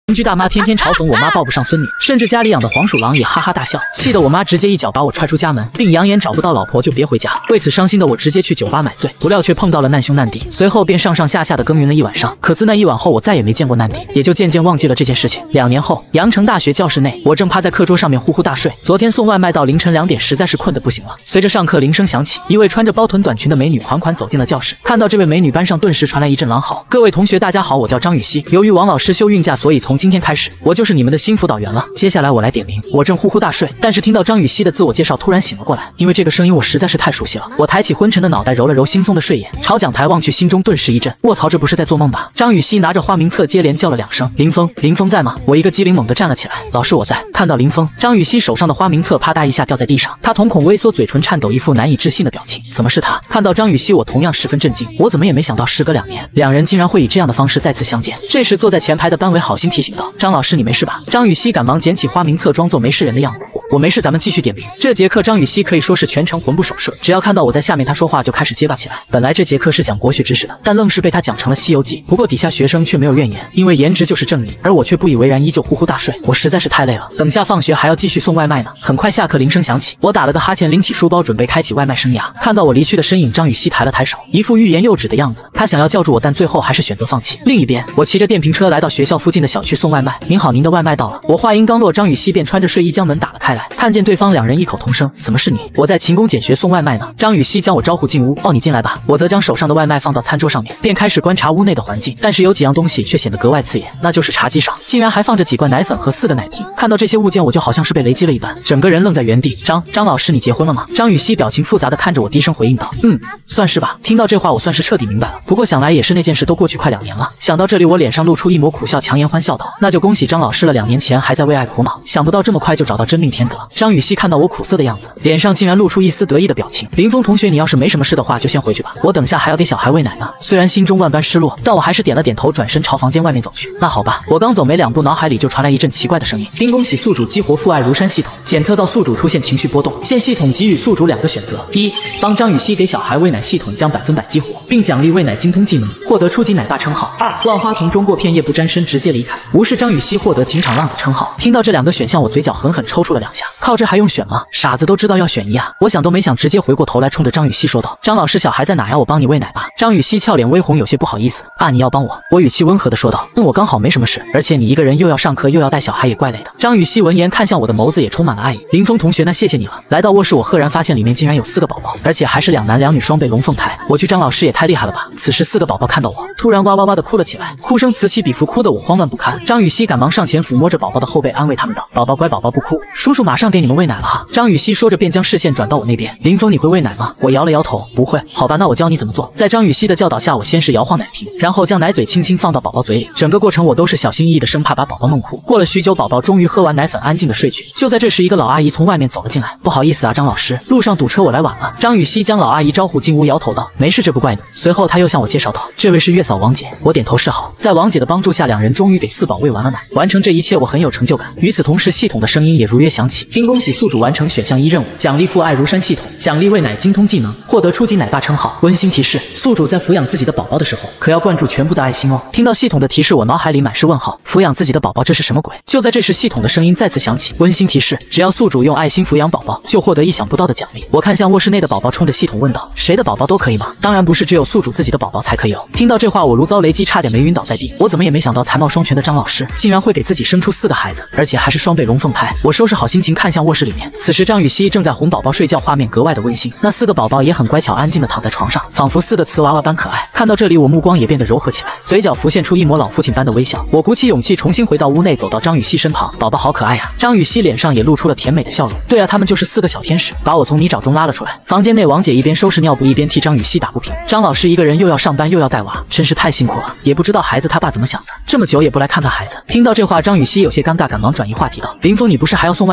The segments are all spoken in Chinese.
邻居大妈天天嘲讽我妈抱不上孙女，甚至家里养的黄鼠狼也哈哈大笑，气得我妈直接一脚把我踹出家门，并扬言找不到老婆就别回家。为此伤心的我直接去酒吧买醉，不料却碰到了难兄难弟，随后便上上下下的耕耘了一晚上。可自那一晚后，我再也没见过难弟，也就渐渐忘记了这件事情。2年后，阳城大学教室内，我正趴在课桌上面呼呼大睡。昨天送外卖到凌晨2点，实在是困得不行了。随着上课铃声响起，一位穿着包臀短裙的美女缓缓走进了教室。看到这位美女，班上顿时传来一阵狼嚎。各位同学，大家好，我叫张雨熙。由于王老师休孕假，所以从今天开始，我就是你们的新辅导员了。接下来我来点名。我正呼呼大睡，但是听到张雨熙的自我介绍，突然醒了过来。因为这个声音我实在是太熟悉了。我抬起昏沉的脑袋，揉了揉惺忪的睡眼，朝讲台望去，心中顿时一震。卧槽，这不是在做梦吧？张雨熙拿着花名册接连叫了2声：“林峰，林峰在吗？”我一个机灵猛地站了起来。老师，我在。看到林峰，张雨熙手上的花名册啪嗒一下掉在地上，他瞳孔微缩，嘴唇颤抖，一副难以置信的表情。怎么是他？看到张雨熙，我同样十分震惊。我怎么也没想到，时隔2年，两人竟然会以这样的方式再次相见。这时坐在前排的班委好心提醒道：“张老师，你没事吧？”张雨熙赶忙捡起花名册，装作没事人的样子。我没事，咱们继续点名。这节课张雨熙可以说是全程魂不守舍，只要看到我在下面，他说话就开始结巴起来。本来这节课是讲国学知识的，但愣是被他讲成了《西游记》。不过底下学生却没有怨言，因为颜值就是正理，而我却不以为然，依旧呼呼大睡。我实在是太累了，等下放学还要继续送外卖呢。很快下课铃声响起，我打了个哈欠，拎起书包准备开启外卖生涯。看到我离去的身影，张雨熙抬了抬手，一副欲言又止的样子。他想要叫住我，但最后还是选择放弃。另一边，我骑着电瓶车来到学校附近的小区送外卖。您好，您的外卖到了。我话音刚落，张雨熙便穿着睡衣将门打了开来。看见对方，两人异口同声：“怎么是你？我在勤工俭学送外卖呢。”张雨熙将我招呼进屋。哦，你进来吧。我则将手上的外卖放到餐桌上面，便开始观察屋内的环境。但是有几样东西却显得格外刺眼，那就是茶几上竟然还放着几罐奶粉和4个奶瓶。看到这些物件，我就好像是被雷击了一般，整个人愣在原地。张老师，你结婚了吗？张雨熙表情复杂的看着我，低声回应道：“算是吧。”听到这话，我算是彻底明白了。不过想来也是，那件事都过去快2年了。想到这里，我脸上露出一抹苦笑，强颜欢笑道：“那就恭喜张老师了，2年前还在为爱苦恼，想不到这么快就找到真命天子了。”张雨熙看到我苦涩的样子，脸上竟然露出一丝得意的表情。林峰同学，你要是没什么事的话，就先回去吧，我等下还要给小孩喂奶呢。虽然心中万般失落，但我还是点了点头，转身朝房间外面走去。那好吧，我刚走没2步，脑海里就传来一阵奇怪的声音：“丁，恭喜宿主激活父爱如山系统，检测到宿主出现情绪波动，现系统给予宿主2个选择：一，帮张雨熙给小孩喂奶，系统将100%激活，并奖励喂奶精通技能，获得初级奶爸称号；2，万花筒中过片叶不沾身，直接离开，无视张雨熙，获得情场浪子称号。”听到这2个选项，我嘴角狠狠抽搐了2下。靠，这还用选吗？傻子都知道要选1啊！我想都没想，直接回过头来冲着张雨熙说道：“张老师，小孩在哪呀？我帮你喂奶吧。”张雨熙俏脸微红，有些不好意思：“啊，你要帮我？”我语气温和的说道：“我刚好没什么事，而且你一个人又要上课又要带小孩，也怪累的。”张雨熙闻言看向我的眸子也充满了爱意：“林峰同学，那谢谢你了。”来到卧室，我赫然发现里面竟然有4个宝宝，而且还是2男2女双倍龙凤胎。我去，张老师也太厉害了吧！此时4个宝宝看到我，突然哇哇哇的哭了起来，哭声此起彼伏，哭得我慌乱不堪。张雨熙赶忙上前抚摸着宝宝的后背，安慰他们道：“宝宝乖，宝宝不哭，叔叔马上给你们喂奶了哈。”张雨熙说着便将视线转到我那边：“林峰，你会喂奶吗？”我摇了摇头：“不会。”好吧，那我教你怎么做。在张雨熙的教导下，我先是摇晃奶瓶，然后将奶嘴轻轻放到宝宝嘴里，整个过程我都是小心翼翼的，生怕把宝宝弄哭。过了许久，宝宝终于喝完奶粉，安静的睡去。就在这时，一个老阿姨从外面走了进来：“不好意思啊，张老师，路上堵车，我来晚了。”张雨熙将老阿姨招呼进屋，摇头道：“没事，这不怪你。”随后他又向我介绍道：“这位是月嫂王姐。”我点头示好。在王姐的帮助下，两人终于给4宝喂完了奶。完成这一切，我很有成就感。与此同时，系统的声音也如约响起：“丁，恭喜宿主完成选项1任务，奖励父爱如山系统，奖励喂奶精通技能，获得初级奶爸称号。温馨提示：宿主在抚养自己的宝宝的时候，可要灌注全部的爱心哦。”听到系统的提示，我脑海里满是问号。抚养自己的宝宝，这是什么鬼？就在这时，系统的声音再次响起：“温馨提示：只要宿主用爱心抚养宝宝，就获得意想不到的奖励。”我看向卧室内的宝宝，冲着系统问道：“谁的宝宝都可以吗？”“当然不是，只有宿主自己的宝宝才可以哦。”听到这话，我如遭雷击，差点没晕倒在地。我怎么也没想到，才貌双全的张老师竟然会给自己生出4个孩子，而且还是双倍龙凤胎。我收拾好心情，看向卧室里面。此时张雨熙正在哄宝宝睡觉，画面格外的温馨。那4个宝宝也很乖巧，安静的躺在床上，仿佛4个瓷娃娃般可爱。看到这里，我目光也变得柔和起来，嘴角浮现出一抹老父亲般的微笑。我鼓起勇气，重新回到屋内，走到张雨熙身旁：“宝宝好可爱呀！”张雨熙脸上也露出了甜美的笑容：“对啊，他们就是4个小天使，把我从泥沼中拉了出来。”房间内，王姐一边收拾尿布，一边替张雨熙打不平：“张老师一个人又要上班又要带娃，真是太辛苦了，也不知道孩子他爸怎么想的，这么久也不来看看孩子。”听到这话，张雨熙有些尴尬，赶忙转移话题道：“林峰，你不是还要送外卖吗？赶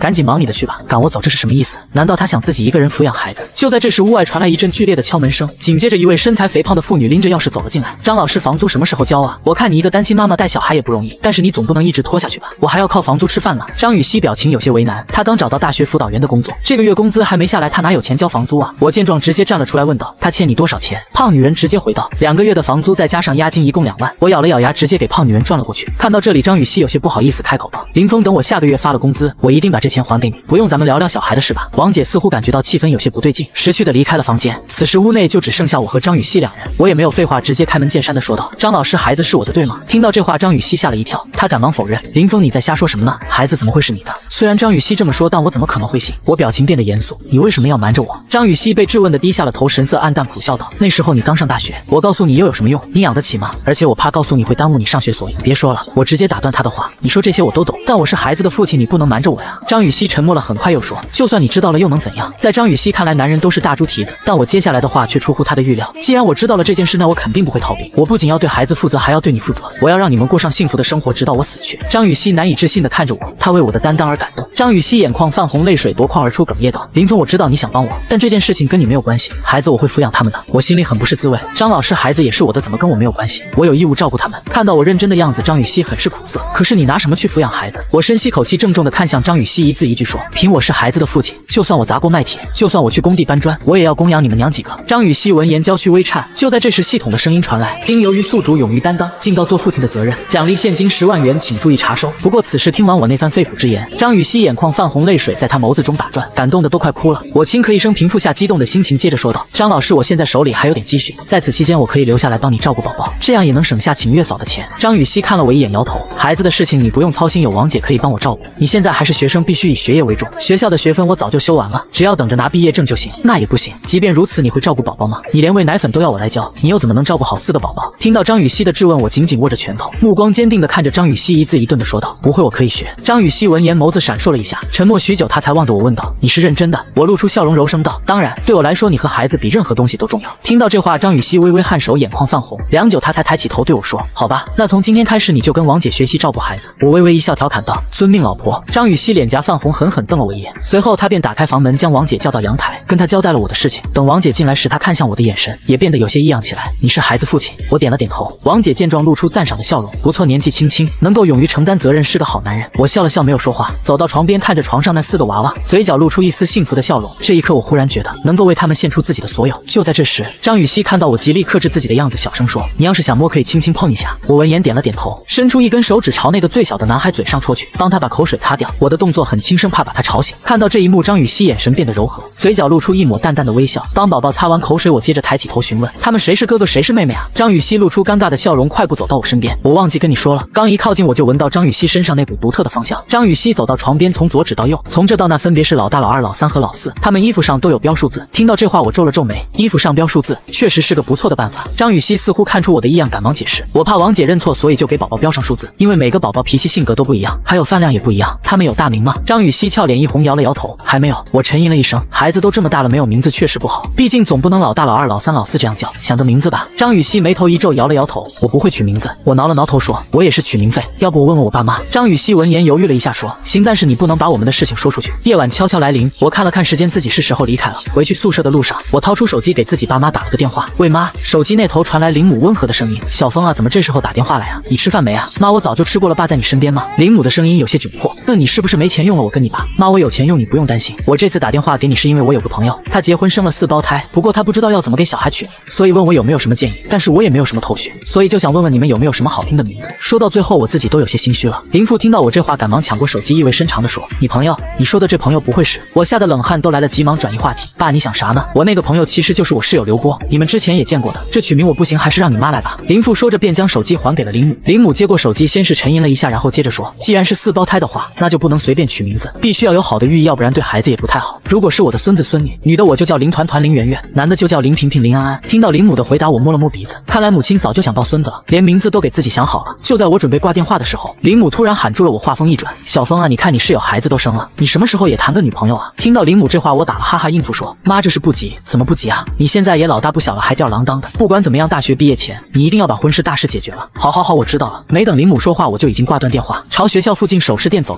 赶紧忙你的去吧，赶我走，这是什么意思？难道他想自己一个人抚养孩子？就在这时，屋外传来一阵剧烈的敲门声，紧接着一位身材肥胖的妇女拎着钥匙走了进来。张老师，房租什么时候交啊？我看你一个单亲妈妈带小孩也不容易，但是你总不能一直拖下去吧？我还要靠房租吃饭呢。张雨绮表情有些为难，她刚找到大学辅导员的工作，这个月工资还没下来，她哪有钱交房租啊？我见状直接站了出来问道，她欠你多少钱？胖女人直接回道，2个月的房租再加上押金一共2万。我咬了咬牙，直接给胖女人转了过去。看到这里，张雨绮有些不好意思开口道，林峰，等我下个月发了工资，我一定把这钱还给你。不用，咱们聊聊小孩的事吧。王姐似乎感觉到气氛有些不对劲，识趣的离开了房间。此时屋内就只剩下我和张雨绮2人，我也没有废话，直接开门见山的说道，张老师，孩子是我的对吗？听到这话，张雨绮吓了一跳，她赶忙否认，林峰，你在瞎说什么呢？孩子怎么会是你的？虽然张雨绮这么说，但我怎么可能会信？我表情变得严肃，你为什么要瞒着我？张雨绮被质问的低下了头，神色暗淡，苦笑道，那时候你刚上大学，我告诉你又有什么用？你养得起吗？而且我怕告诉你会耽误你上学，所以别说了。我直接打断他的话，你说这些我都懂，但我是孩子的父亲，你不能瞒着我呀。张雨绮沉默了很快又说，就算你知道了又能怎样？在张雨绮看来，男人都是大猪蹄子，但我接下来的话却出乎她的预料。既然我知道了这件事，那我肯定不会逃避，我不仅要对孩子负责，还要对你负责，我要让你们过上幸福的生活，直到我死去。张雨绮难以置信地看着我，她为我的担当而感动。张雨绮眼眶泛红，泪水夺眶而出，哽咽道，林峰，我知道你想帮我，但这件事情跟你没有关系，孩子我会抚养他们的。我心里很不是滋味，张老师，孩子也是我的，怎么跟我没有关系？我有义务照顾他们。看到我认真的样子，张雨绮很是苦涩，可是你拿什么去抚养孩子？我深吸口气，郑重地看向张雨绮，一字一句说，凭我是孩子的父亲，就算我砸锅卖铁，就算我去工地搬砖，我也要供养你们娘几个。张雨绮闻言娇躯微颤。就在这时，系统的声音传来，丁由于宿主勇于担当，尽到做父亲的责任，奖励现金10万元，请注意查收。不过此时听完我那番肺腑之言，张雨绮眼眶泛红，泪水在她眸子中打转，感动的都快哭了。我轻咳一声，平复下激动的心情，接着说道，张老师，我现在手里还有点积蓄，在此期间我可以留下来帮你照顾宝宝，这样也能省下请月嫂的钱。张雨绮看了我一眼，摇头，孩子的事情你不用操心，有王姐可以帮我照顾。你现在还是学生，必须以学业为重，学校的学分我早就修完了，只要等着拿毕业证就行。那也不行，即便如此，你会照顾宝宝吗？你连喂奶粉都要我来教，你又怎么能照顾好4个宝宝？听到张雨绮的质问，我紧紧握着拳头，目光坚定地看着张雨绮，一字一顿地说道，不会，我可以学。张雨绮闻言眸子闪烁了一下，沉默许久，她才望着我问道，你是认真的？我露出笑容，柔声道，当然，对我来说，你和孩子比任何东西都重要。听到这话，张雨绮微微颔首，眼眶泛红，良久，她才抬起头对我说，好吧，那从今天开始你就跟王姐学习照顾孩子。我微微一笑，调侃道，遵命，老婆。张雨绮脸颊泛红，狠狠瞪了我一眼，随后她便打开房门，将王姐叫到阳台，跟她交代了我的事情。等王姐进来时，她看向我的眼神也变得有些异样起来，你是孩子父亲？我点了点头。王姐见状露出赞赏的笑容，不错，年纪轻轻能够勇于承担责任，是个好男人。我笑了笑，没有说话，走到床边，看着床上那4个娃娃，嘴角露出一丝幸福的笑容。这一刻我忽然觉得能够为他们献出自己的所有。就在这时，张雨绮看到我极力克制自己的样子，小声说，你要是想摸可以轻轻碰一下。我闻言点了点头，伸出一根手指朝那个最小的男孩嘴上戳去，帮他把口水擦掉。我的动作很轻声，怕把他吵醒。看到这一幕，张雨绮眼神变得柔和，嘴角露出一抹淡淡的微笑。帮宝宝擦完口水，我接着抬起头询问，他们谁是哥哥谁是妹妹啊？张雨绮露出尴尬的笑容，快步走到我身边。我忘记跟你说了，刚一靠近我就闻到张雨绮身上那股独特的芳香。张雨绮走到床边，从左指到右，从这到那分别是老大、老二、老三和老四，他们衣服上都有标数字。听到这话，我皱了皱眉，衣服上标数字确实是个不错的办法。张雨绮似乎看出我的异样，赶忙解释，我怕王姐认错，所以就给宝宝标上数字，因为每个宝宝脾气性格都不一样，还有饭量也不一样。他们有大名吗？张雨绮俏脸一红，摇了摇头，还没有。我沉吟了一声，孩子都这么大了，没有名字确实不好，毕竟总不能老大、老二、老三、老四这样叫，想个名字吧。张雨绮眉头一皱，摇了摇头，我不会取名字。我挠了挠头说，我也是取名费，要不我问问我爸妈。张雨绮闻言犹豫了一下说，行，但是你不能把我们的事情说出去。夜晚悄悄来临，我看了看时间，自己是时候离开了。回去宿舍的路上，我掏出手机给自己爸妈打了个电话，喂妈。手机那头传来林母温和的声音，小峰啊，怎么这时候打电话来啊？你吃饭没啊？妈，我早就吃过了，爸在你身边吗？林母的声音有些窘迫，那你是不是没钱用了？我跟你爸。妈，我有钱用，你不用担心。我这次打电话给你是因为我有个朋友，他结婚生了4胞胎，不过他不知道要怎么给小孩取名，所以问我有没有什么建议，但是我也没有什么头绪，所以就想问问你们有没有什么好听的名字。说到最后，我自己都有些心虚了。林父听到我这话，赶忙抢过手机，意味深长地说，你朋友？你说的这朋友不会是……我吓得冷汗都来了，急忙转移话题，爸，你想啥呢？我那个朋友其实就是我室友刘波，你们之前也见过的，这取名我不行，还是让你妈来吧。林父说着便将手机还给了林母。林母接过手机，先是沉吟了一下，然后接着说，既然是4胞胎的话，那就不能随便取名字，必须要有好的寓意，要不然对孩子也不太好。如果是我的孙子孙女，女的我就叫林团团、林圆圆，男的就叫林萍萍、林安安。听到林母的回答，我摸了摸鼻子，看来母亲早就想抱孙子了，连名字都给自己想好了。就在我准备挂电话的时候，林母突然喊住了我，话锋一转，小峰啊，你看你室友孩子都生了，你什么时候也谈个女朋友啊？听到林母这话，我打了哈哈应付说，妈，这是不急。怎么不急啊？你现在也老大不小了，还吊儿郎当的，不管怎么样，大学毕业前你一定要把婚事大事解决了。好好好，我知道了。没等林母说话，我就已经挂断电话，朝学校附近首饰店走了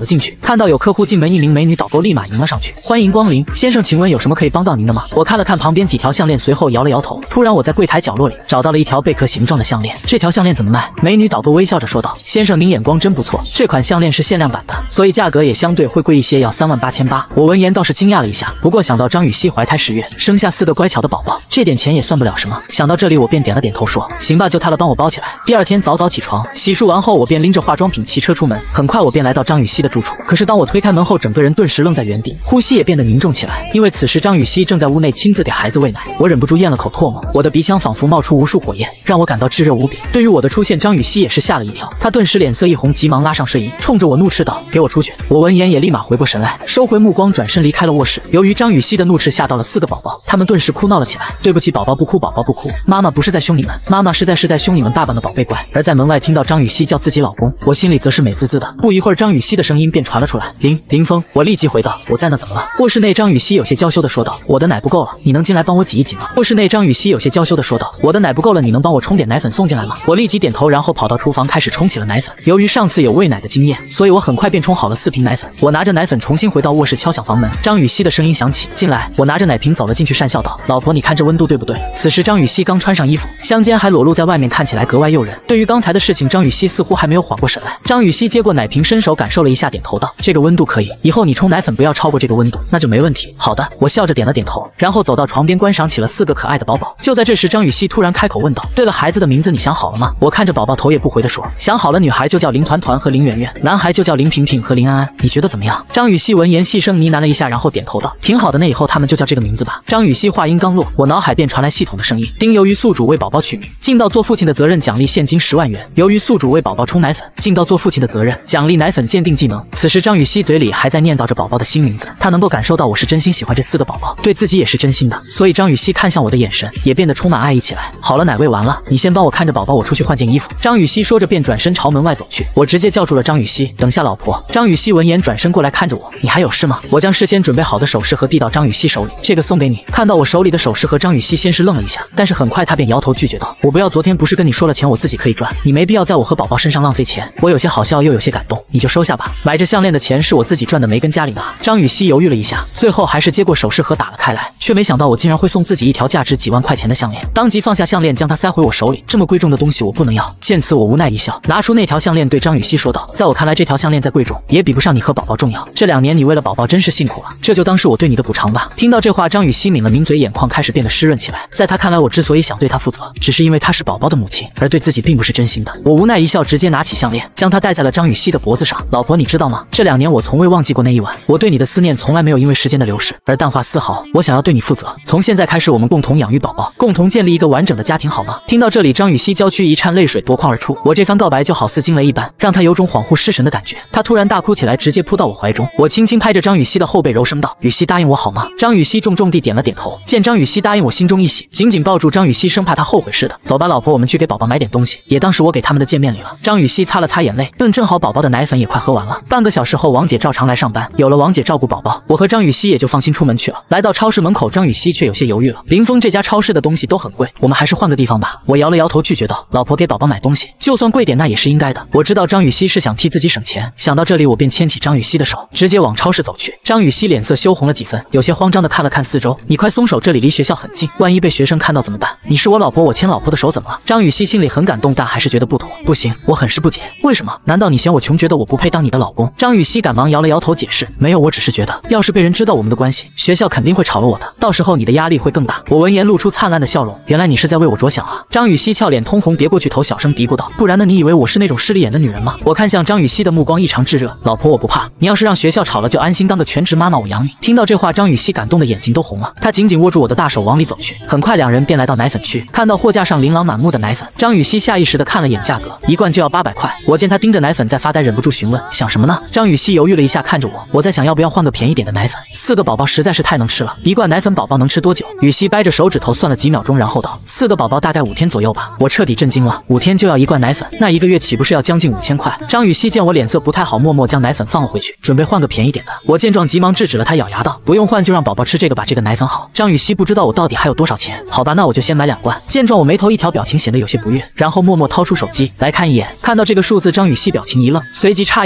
了进去，看到有客户进门，一名美女导购立马迎了上去，欢迎光临，先生，请问有什么可以帮到您的吗？我看了看旁边几条项链，随后摇了摇头。突然我在柜台角落里找到了一条贝壳形状的项链，这条项链怎么卖？美女导购微笑着说道：“先生，您眼光真不错，这款项链是限量版的，所以价格也相对会贵一些，要38800。”我闻言倒是惊讶了一下，不过想到张雨绮怀胎10月，生下4个乖巧的宝宝，这点钱也算不了什么。想到这里，我便点了点头说：“行吧，就他了，帮我包起来。”第二天早早起床，洗漱完后，我便拎着化妆品骑车出门。很快，我便来到张雨绮的住处。可是当我推开门后，整个人顿时愣在原地，呼吸也变得凝重起来，因为此时张雨绮正在屋内亲自给孩子喂奶。我忍不住咽了口唾沫，我的鼻腔仿佛冒出无数火焰，让我感到炙热无比。对于我的出现，张雨绮也是吓了一跳，她顿时脸色一红，急忙拉上睡衣，冲着我怒斥道：“给我出去！”我闻言也立马回过神来，收回目光，转身离开了卧室。由于张雨绮的怒斥吓到了4个宝宝，他们顿时哭闹了起来。对不起，宝宝不哭，宝宝不哭，妈妈不是在凶你们，妈妈是在凶你们爸爸的宝贝乖。而在门外听到张雨绮叫自己老公，我心里则是美滋滋的。不一会儿，张雨绮的声音便传了出来：“林峰。”我立即回道：“我在呢，怎么了？”卧室内，张雨绮有些娇羞的说道：“我的奶不够了，你能进来帮我挤一挤吗？”卧室内，张雨绮有些娇羞的说道：“我的奶不够了，你能帮我冲点奶粉送进来吗？”我立即点头，然后跑到厨房开始冲起了奶粉。由于上次有喂奶的经验，所以我很快便冲好了4瓶奶粉。我拿着奶粉重新回到卧室，敲响房门。张雨绮的声音响起：“进来。”我拿着奶瓶走了进去，讪笑道：“老婆，你看这温度对不对？”此时张雨绮刚穿上衣服，香肩还裸露在外面，看起来格外诱人。对于刚才的事情，张雨绮似乎还没有缓过神来。张雨绮接过奶瓶，伸手感受了一下，点头道：“这个温度可以，以后你冲奶粉不要超过这个温度，那就没问题。”好的，我笑着点了点头，然后走到床边观赏起了4个可爱的宝宝。就在这时，张雨绮突然开口问道：“对了，孩子的名字你想好了吗？”我看着宝宝头也不回的说：“想好了，女孩就叫林团团和林圆圆，男孩就叫林萍萍和林安安，你觉得怎么样？”张雨绮闻言细声呢喃了一下，然后点头道：“挺好的，那以后他们就叫这个名字吧。”张雨绮话音刚落，我脑海便传来系统的声音：“丁由于宿主为宝宝取名，尽到做父亲的责任，奖励现金10万元。由于宿主为宝宝冲奶粉，尽到做父亲的责任，奖励奶粉鉴定技能。”此时张雨绮嘴里还在念叨着宝宝的新名字，她能够感受到我是真心喜欢这4个宝宝，对自己也是真心的，所以张雨绮看向我的眼神也变得充满爱意起来。好了，奶喂完了，你先帮我看着宝宝，我出去换件衣服。张雨绮说着便转身朝门外走去，我直接叫住了张雨绮：“等下，老婆。”张雨绮闻言转身过来看着我：“你还有事吗？”我将事先准备好的首饰盒递到张雨绮手里：“这个送给你。”看到我手里的首饰盒，张雨绮先是愣了一下，但是很快她便摇头拒绝道：“我不要，昨天不是跟你说了钱我自己可以赚，你没必要在我和宝宝身上浪费钱。”我有些好笑又有些感动：“你就收下吧，买这项链的钱是我自己赚的，没跟家里拿。”张雨绮犹豫了一下，最后还是接过首饰盒打了开来，却没想到我竟然会送自己一条价值几万块钱的项链，当即放下项链将它塞回我手里，这么贵重的东西我不能要。见此我无奈一笑，拿出那条项链对张雨绮说道：“在我看来，这条项链再贵重也比不上你和宝宝重要，这2年你为了宝宝真是辛苦了，这就当是我对你的补偿吧。”听到这话，张雨绮抿了抿嘴，眼眶开始变得湿润起来。在她看来，我之所以想对她负责，只是因为她是宝宝的母亲，而对自己并不是真心的。我无奈一笑，直接拿起项链将它戴在了张雨绮的脖子上。“老婆，你知道吗？这2年我从未忘记过那一晚，我对你的思念从来没有因为时间的流逝而淡化丝毫。我想要对你负责，从现在开始我们共同养育宝宝，共同建立一个完整的家庭，好吗？”听到这里，张雨绮娇躯一颤，泪水夺眶而出。我这番告白就好似惊雷一般，让她有种恍惚失神的感觉。她突然大哭起来，直接扑到我怀中。我轻轻拍着张雨绮的后背，柔声道：“雨绮，答应我好吗？”张雨绮重重地点了点头。见张雨绮答应，我心中一喜，紧紧抱住张雨绮，生怕她后悔似的。“走吧，老婆，我们去给宝宝买点东西，也当是我给他们的见面礼了。”张雨绮擦了擦眼泪，正好宝宝的奶粉也快喝完了。半个小时后，王姐照常来上班，有了王姐照顾宝宝，我和张雨绮也就放心出门去了。来到超市门口，张雨绮却有些犹豫了：“林峰这家超市的东西都很贵，我们还是换个地方吧。”我摇了摇头拒绝道：“老婆，给宝宝买东西，就算贵点那也是应该的。”我知道张雨绮是想替自己省钱，想到这里，我便牵起张雨绮的手，直接往超市走去。张雨绮脸色羞红了几分，有些慌张的看了看四周：“你快松手，这里离学校很近，万一被学生看到怎么办？你是我老婆，我牵老婆的手怎么了？”张雨绮心里很感动，但还是觉得不妥。“不行，我很是不解，为什么？难道你嫌我穷，觉得我不配当你的老公？”张雨绮赶忙摇了摇头解释：“没有，我只是觉得要是被人知道我们的关系，学校肯定会炒了我的，到时候你的压力会更大。”我闻言露出灿烂的笑容：“原来你是在为我着想啊！”张雨绮俏脸通红，别过去头小声嘀咕道：“不然呢？你以为我是那种势利眼的女人吗？”我看向张雨绮的目光异常炙热：“老婆，我不怕，你要是让学校炒了，就安心当个全职妈妈，我养你。”听到这话，张雨绮感动的眼睛都红了，她紧紧握住我的大手往里走去。很快2人便来到奶粉区，看到货架上琳琅满目的奶粉，张雨绮下意识的看了眼价格，一罐就要800块。我见她盯着奶粉在发呆，忍不住询问：“想什么呢？”张雨绮犹豫了一下，看着我在想要不要换个便宜点的奶粉，4个宝宝实在是太能吃了，一罐奶粉宝宝能吃多久？雨绮掰着手指头算了几秒钟，然后道：“4个宝宝大概5天左右吧。”我彻底震惊了，5天就要1罐奶粉，那1个月岂不是要将近5000块？张雨绮见我脸色不太好，默默将奶粉放了回去，准备换个便宜点的。我见状急忙制止了她，咬牙道：“不用换，就让宝宝吃这个吧，这个奶粉好。”张雨绮不知道我到底还有多少钱，好吧，那我就先买2罐。见状我眉头一挑，表情显得有些不悦，然后默默掏出手机来看一眼。看到这个数字，张雨绮表情一愣，随即诧异的看向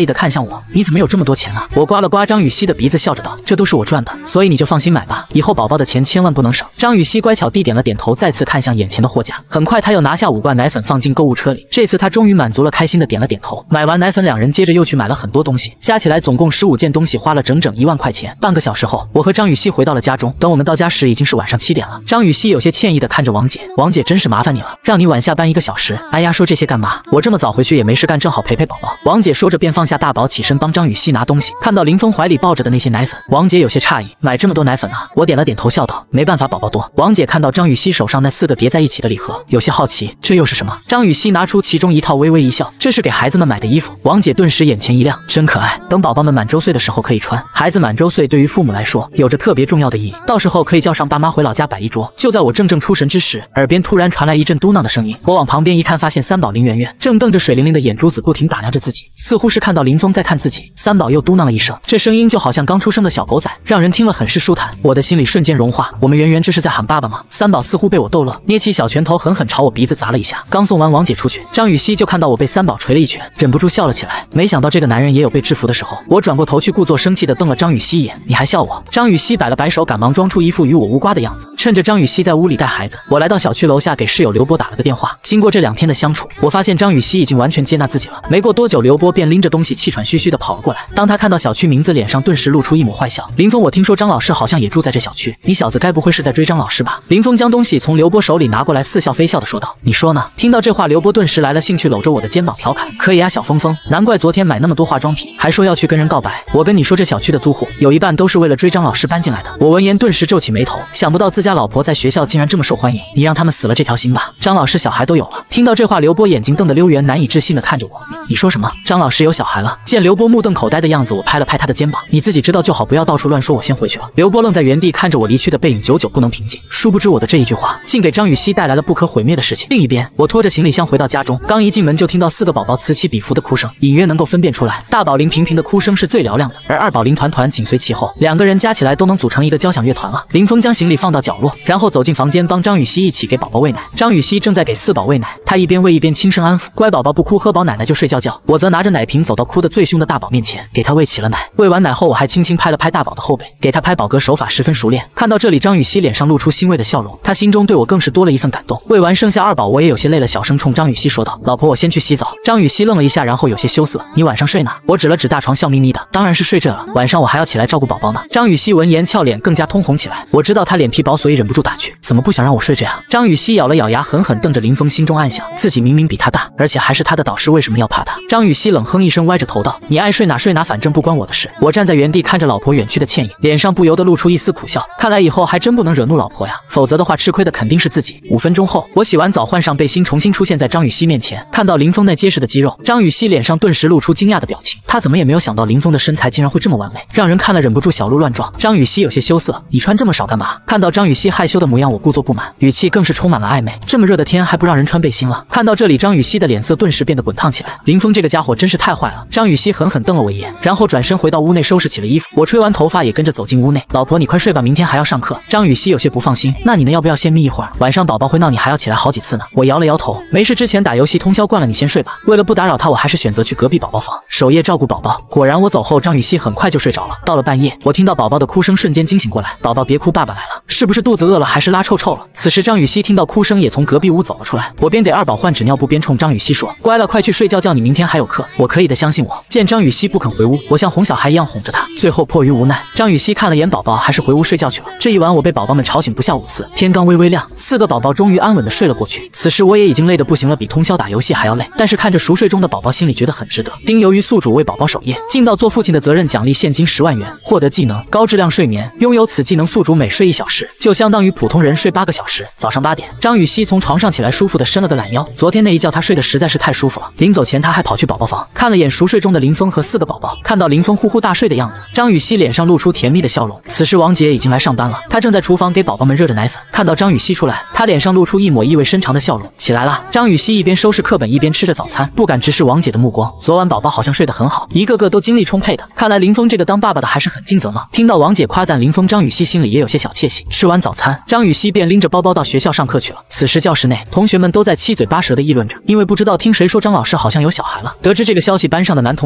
我，你怎么有这么多钱啊？我刮了刮张雨绮的鼻子，笑着道，这都是我赚的，所以你就放心买吧，以后宝宝的钱千万不能省。张雨绮乖巧地点了点头，再次看向眼前的货架。很快，她又拿下5罐奶粉放进购物车里。这次她终于满足了，开心的点了点头。买完奶粉，两人接着又去买了很多东西，加起来总共15件东西，花了整整1万块钱。半个小时后，我和张雨绮回到了家中。等我们到家时，已经是晚上7点了。张雨绮有些歉意的看着王姐，王姐真是麻烦你了，让你晚下班1个小时。哎呀，说这些干嘛？我这么早回去也没事干，正好陪陪宝宝。王姐说着便放下大宝，起身帮张雨绮拿东西。看到林峰怀里抱着的那些奶粉，王姐有些诧异，买这么多奶粉啊？我点了点头，笑道，没办法，宝宝多。王姐看到张雨绮手上那4个叠在一起的礼盒，有些好奇，这又是什么？张雨绮拿出其中一套，微微一笑，这是给孩子们买的衣服。王姐顿时眼前一亮，真可爱，等宝宝们满周岁的时候可以穿。孩子满周岁对于父母来说有着特别重要的意义，到时候可以叫上爸妈回老家摆一桌。就在我正出神之时，耳边突然传来一阵嘟囔的声音。我往旁边一看，发现三宝林圆圆正瞪着水灵灵的眼珠子，不停打量着自己，似乎是看到林峰在看自己。三宝又嘟囔了一声，这声音就好像刚出生的小狗仔，让人听了很是舒坦。我的心里瞬间融化，我们圆圆这是在喊爸爸吗？三宝似乎被我逗乐，捏起小拳头狠狠朝我鼻子砸了一下。刚送完王姐出去，张雨绮就看到我被三宝捶了一拳，忍不住笑了起来。没想到这个男人也有被制服的时候。我转过头去，故作生气地瞪了张雨绮一眼，你还笑我？张雨绮摆了摆手，赶忙装出一副与我无瓜的样子。趁着张雨绮在屋里带孩子，我来到小区楼下给室友刘波打了个电话。经过这2天的相处，我发现张雨绮已经完全接纳自己了。没过多久，刘波便拎着东西气喘吁吁地跑了过来。当他看到小区名字，脸上顿时露出一抹坏笑。林峰，我听说张老师好像也住在这小区，你小子该不会是在追张老师吧？林峰将东西从刘波手里拿过来，似笑非笑地说道，你说呢？听到这话，刘波顿时来了兴趣，搂着我的肩膀调侃，可以啊，小峰峰，难怪昨天买那么多化妆品，还说要去跟人告白。我跟你说，这小区的租户有一半都是为了追张老师搬进来的。我闻言顿时皱起眉头，想不到自家老婆在学校竟然这么受欢迎，你让他们死了这条心吧。张老师小孩都有了。听到这话，刘波眼睛瞪得溜圆，难以置信地看着我，你说什么？张老师有小孩了？见刘波目瞪口呆的样子，我拍了拍他的肩膀，你自己知道就好，不要到处乱说，我先回去了。刘波愣在原地看着我离去的背影，久久不能平静。殊不知我的这一句话竟给张雨绮带来了不可毁灭的事情。另一边，我拖着行李箱回到家中，刚一进门就听到4个宝宝此起彼伏的哭声，隐约能够分辨出来，大宝林平平的哭声是最嘹亮的，而二宝林团团紧随其后，2个人加起来都能组成一个交响乐团了。林峰将行李放到角落，然后走进房间帮张雨绮一起给宝宝喂奶。张雨绮正在给4宝喂奶，她一边喂一边轻声安抚，乖宝宝不哭，喝饱奶奶就睡觉觉。我则拿着奶瓶走到哭得最凶的大宝面前，给他喂起了奶。喂完奶后，我还轻轻拍了拍大宝的后背，给他拍宝哥手法十分熟练。看到这里，张雨绮脸上露出欣慰的笑容，她心中对我更是多了一份感动。喂完剩下2宝，我也有些累了，小声冲张雨绮说道，老婆，我先去洗澡。张雨绮愣了一下，然后有些羞涩，你晚上睡哪？我指了指大床，笑眯眯的，当然是睡这了，晚上我还要起来照顾宝宝呢。张雨绮闻言俏脸更加通红起来，我知道她脸皮薄，所以忍不住打趣，怎么不想让我睡这样？张雨绮咬了咬牙，狠狠瞪着林峰，心中暗想，自己明明比他大，而且还是他的导师，为什么要怕他？张雨绮冷哼一声，歪着头道，你爱睡哪睡哪，反正不关我的事。我站在原地看着老婆远去的倩影，脸上不由得露出一丝苦笑，看来以后还真不能惹怒老婆呀，否则的话吃亏的肯定是自己。5分钟后，我洗完澡换上背心，重新出现在张雨绮面前，看到林峰那结实的肌肉，张雨绮脸上顿时露出惊讶的表情，她怎么也没有想到林峰的身材竟然会这么完美，让人看了忍不住小鹿乱撞。张雨绮有些羞涩，你穿这么少干嘛？看到张雨绮害羞的模样，我故作不满，语气更是充满了暧昧，这么热的天还不让人穿背心了？看到这里，张雨绮的脸色顿时变得滚烫起来，林峰这个家伙真是太坏了。张雨绮狠狠瞪了我一眼，然后转身回到屋内收拾起了衣服。我吹完头发也跟着走进屋内，老婆你快睡吧，明天还要上课。张雨绮有些不放心，那你呢，要不要先眯一会儿？晚上宝宝会闹，你还要起来好几次呢。我摇了摇头，没事，之前打游戏通宵惯了，你先睡吧。为了不打扰他，我还是选择去隔壁宝宝房守夜照顾宝宝。果然我走后，张雨绮很快就睡着了。到了半夜，我听到宝宝的哭声，瞬间惊醒过来，宝宝别哭，爸爸来了。是不是肚子饿了，还是拉臭臭了？此时张雨绮听到哭声，也从隔壁屋走了出来。我边给2宝换纸尿布边冲张雨绮说，乖了，快去睡觉觉，你明天还有课，我可以的，相信我。见张雨绮不肯回屋，我像哄小孩一样哄着她，最后迫于无奈，张雨绮看了眼宝宝，还是回屋睡觉去了。这一晚我被宝宝们吵醒不下5次，天刚微微亮，4个宝宝终于安稳地睡了过去。此时我也已经累得不行了，比通宵打游戏还要累，但是看着熟睡中的宝宝，心里觉得很值得。丁由于宿主为宝宝守夜，尽到做父亲的责任，奖励现金10万元，获得技能高质量睡眠，拥有此技能，宿主每睡1小时就相当于普通人睡8个小时。早上8点，张雨绮从床上起来，舒服地伸了个懒腰，昨天那一觉她睡得实在是太舒服了。临走前她还跑去宝宝房看了眼熟睡中的林峰和4个宝宝，看到林峰呼呼大睡的样子，张雨绮脸上露出甜蜜的笑容。此时王姐已经来上班了，她正在厨房给宝宝们热着奶粉，看到张雨绮出来，她脸上露出一抹意味深长的笑容。起来了。张雨绮一边收拾课本一边吃着早餐，不敢直视王姐的目光。昨晚宝宝好像睡得很好，一个个都精力充沛的，看来林峰这个当爸爸的还是很尽责呢。听到王姐夸赞林峰，张雨绮心里也有些小窃喜。吃完早餐，张雨绮便拎着包包到学校上课去了。此时教室内，同学们都在七嘴八舌的议论着，因为不知道听谁说张老师好像有小孩了。得知这个消息，班上的男同学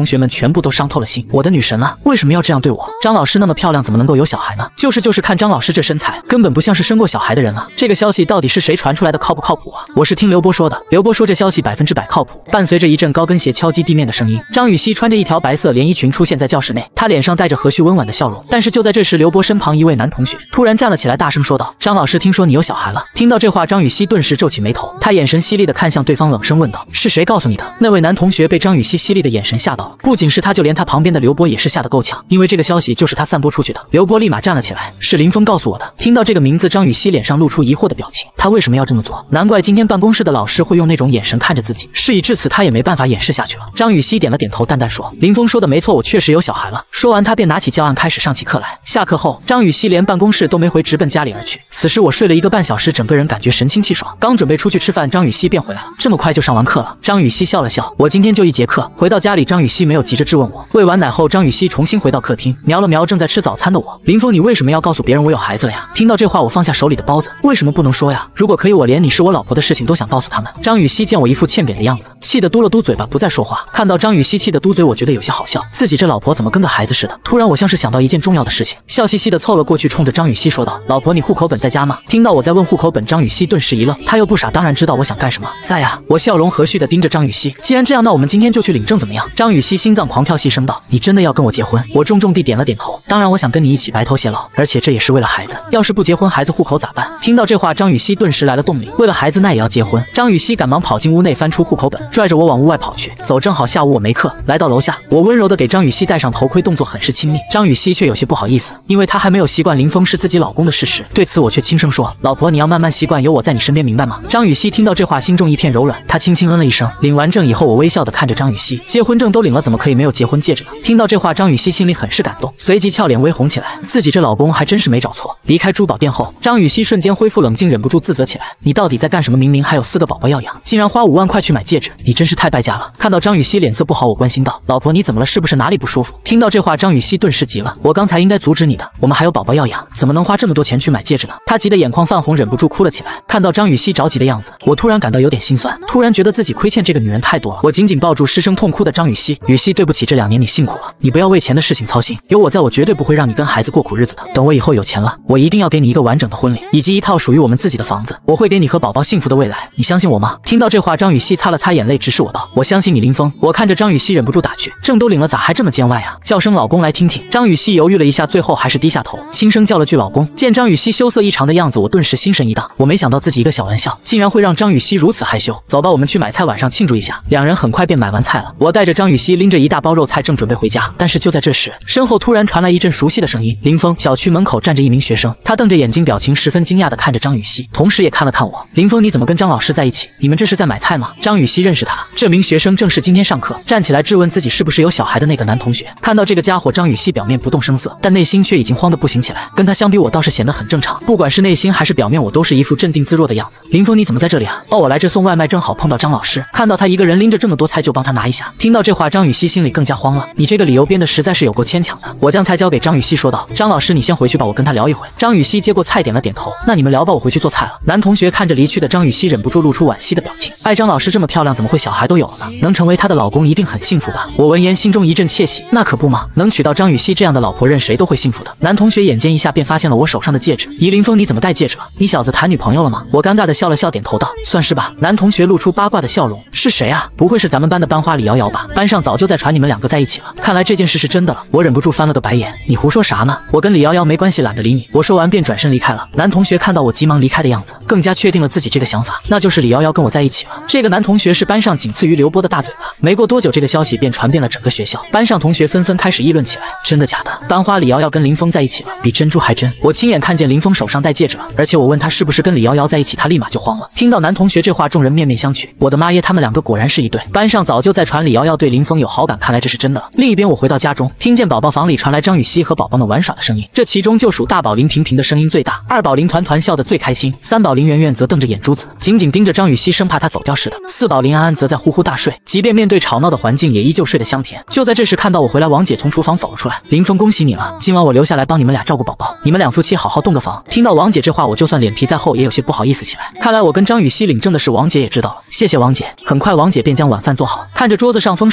学们全部都伤透了心。我的女神啊，为什么要这样对我？张老师那么漂亮，怎么能够有小孩呢？就是看张老师这身材，根本不像是生过小孩的人啊！这个消息到底是谁传出来的，靠不靠谱啊？我是听刘波说的，刘波说这消息100%靠谱。伴随着一阵高跟鞋敲击地面的声音，张雨绮穿着一条白色连衣裙出现在教室内，她脸上带着和煦温婉的笑容。但是就在这时，刘波身旁一位男同学突然站了起来，大声说道：“张老师，听说你有小孩了。”听到这话，张雨绮顿时皱起眉头，她眼神犀利地看向对方，冷声问道：“是谁告诉你的？”那位男同学被张雨绮犀利的眼神吓到了，不仅是他，就连他旁边的刘波也是吓得够呛，因为这个消息就是他散播出去的。刘波立马站了起来：“是林峰告诉我的。”听到这个名字，张雨绮脸上露出疑惑的表情，他为什么要这么做？难怪今天办公室的老师会用那种眼神看着自己。事已至此，他也没办法掩饰下去了。张雨绮点了点头，淡淡说：“林峰说的没错，我确实有小孩了。”说完，他便拿起教案开始上起课来。下课后，张雨绮连办公室都没回，直奔家里而去。此时我睡了1个半小时，整个人感觉神清气爽，刚准备出去吃饭，张雨绮便回来了。这么快就上完课了？张雨绮笑了笑：“我今天就1节课。”回到家里，张雨绮没有急着质问我。喂完奶后，张雨绮重新回到客厅，瞄了瞄正在吃早餐的我：“林峰，你为什么要告诉别人我有孩子了呀？”听到这话，我放下手里的包子：“为什么不能说呀？如果可以，我连你是我老婆的事情都想告诉他们。”张雨绮见我一副欠扁的样子，气得嘟了嘟嘴巴，不再说话。看到张雨绮气得嘟嘴，我觉得有些好笑，自己这老婆怎么跟个孩子似的？突然，我像是想到一件重要的事情，笑嘻嘻的凑了过去，冲着张雨绮说道：“老婆，你户口本在家吗？”听到我在问户口本，张雨绮顿时一愣，她又不傻，当然知道我想干什么。在呀，我笑容和煦的盯着张雨绮。既然这样，那我们今天就去领证怎么样？张雨绮心脏狂跳，细声道：“你真的要跟我结婚？”我重重地点了点头。当然，我想跟你一起白头偕老，而且这也是为了孩子。要是不结婚，孩子户口咋办？听到这话，张雨绮顿时来了动力，为了孩子那也要结婚。张雨绮赶忙跑进屋内，翻出户口本，拽着我往屋外跑去。走，正好下午我没课。来到楼下，我温柔地给张雨绮戴上头盔，动作很是亲密。张雨绮却有些不好意思，因为她还没有习惯林峰是自己老公的事实。对此，我却轻声说：“老婆，你要慢慢习惯有我在你身边，明白吗？”张雨绮听到这话，心中一片柔软，她轻轻嗯了一声。领完证以后，我微笑地看着张雨绮，结婚证都领了，怎么可以没有结婚戒指呢？听到这话，张雨绮心里很是感动，随即俏脸微红起来，自己这老公还真是没找错。离开珠宝店后，张雨绮瞬间恢复冷静，忍不住自责起来：“你到底在干什么？明明还有4个宝宝要养，竟然花5万块去买戒指，你真是太败家了。”看到张雨绮脸色不好，我关心道：“老婆，你怎么了？是不是哪里不舒服？”听到这话，张雨绮顿时急了：“我刚才应该阻止你的，我们还有宝宝要养，怎么能花这么多钱去买戒指呢？”她急得眼眶泛红，忍不住哭了起来。看到张雨绮着急的样子，我突然感到有点心酸，突然觉得自己亏欠这个女人太多了。我紧紧抱住失声痛哭的张雨绮：“雨绮，对不起，这2年你辛苦了，你不要为钱的事情操心，有我在，我绝对不会让你跟孩子过苦日子的。等我以后有钱了，我一定要给你一个完整的婚礼，以及一套属于我们自己的房子，我会给你和宝宝幸福的未来，你相信我吗？”听到这话，张雨绮擦了擦眼泪，直视我道：“我相信你，林峰。”我看着张雨绮忍不住打趣：“证都领了，咋还这么见外啊？叫声老公来听听。”张雨绮犹豫了一下，最后还是低下头，轻声叫了句老公。见张雨绮羞涩异常的样子，我顿时心神一荡，我没想到自己一个小玩笑竟然会让张雨绮如此害羞。走吧，我们去买菜，晚上庆祝一下。两人很快便买完菜了，我带着张雨绮拎着一大包肉菜，正准备回家，但是就在这时，身后突然传来一阵熟悉的声音：“林峰！”小区门口站着一名学生，他瞪着眼睛，表情十分惊讶地看着张雨绮，同时也看了看我：“林峰，你怎么跟张老师在一起？你们这是在买菜吗？”张雨绮认识他，这名学生正是今天上课站起来质问自己是不是有小孩的那个男同学。看到这个家伙，张雨绮表面不动声色，但内心却已经慌得不行起来。跟他相比，我倒是显得很正常，不管是内心还是表面，我都是一副镇定自若的样子。“林峰，你怎么在这里啊？”“哦，我来这送外卖，正好碰到张老师，看到他一个人拎着这么多菜，就帮他拿一下。”听到这话，张雨绮心里更加慌了。“你这个理由编的实在是有够牵强的。”我将菜交给张雨绮说道：“张老师，你先回去吧，我跟他聊一会。”张雨绮接过菜，点了点头：“那你们聊吧，我回去做菜了。”男同学看着离去的张雨绮，忍不住露出惋惜的表情。张老师这么漂亮，怎么会小孩都有了呢？能成为她的老公一定很幸福吧？我闻言心中一阵窃喜，那可不嘛，能娶到张雨绮这样的老婆，任谁都会幸福的。男同学眼尖一下便发现了我手上的戒指。“林峰，你怎么戴戒指了？你小子谈女朋友了吗？”我尴尬的笑了笑，点头道：“算是吧。”男同学露出八卦的笑容：“是谁啊？不会是咱们班的班花李瑶瑶吧？班上早就在传你们2个在一起了，看来这件事是真的了。”我忍不住翻了个白眼：“你胡说啥呢？我跟李瑶瑶没关系，懒得理你。”我说完便转身离开了。男同学看到我急忙离开的样子，更加确定了自己这个想法，那就是李瑶瑶跟我在一起了。这个男同学是班上仅次于刘波的大嘴巴。没过多久，这个消息便传遍了整个学校，班上同学纷纷开始议论起来：“真的假的？班花李瑶瑶跟林峰在一起了，比珍珠还真。”我亲眼看见林峰手上戴戒指了，而且我问他是不是跟李瑶瑶在一起，他立马就慌了。听到男同学这话，众人面面相觑。我的妈耶，他们2个果然是一对。班上早就在传李瑶瑶对林峰有好感，看来这是真的了。另一边，我回到家中，听见宝宝房里传来张雨绮和宝宝们玩耍的声音，这其中就属大宝林婷婷的声音最大，2宝林团团笑得最开心，3宝林圆圆则瞪着眼珠子，紧紧盯着张雨绮，生怕她走掉似的。4宝林安安则在呼呼大睡，即便面对吵闹的环境，也依旧睡得香甜。就在这时，看到我回来，王姐从厨房走了出来：“林峰，恭喜你了，今晚我留下来帮你们俩照顾宝宝，你们2夫妻好好洞个房。”听到王姐这话，我就算脸皮再厚，也有些不好意思起来。看来我跟张雨绮领证的事，王姐也知道了。谢谢王姐。很快，王姐便将晚饭做好，看着桌子上丰盛的饭菜，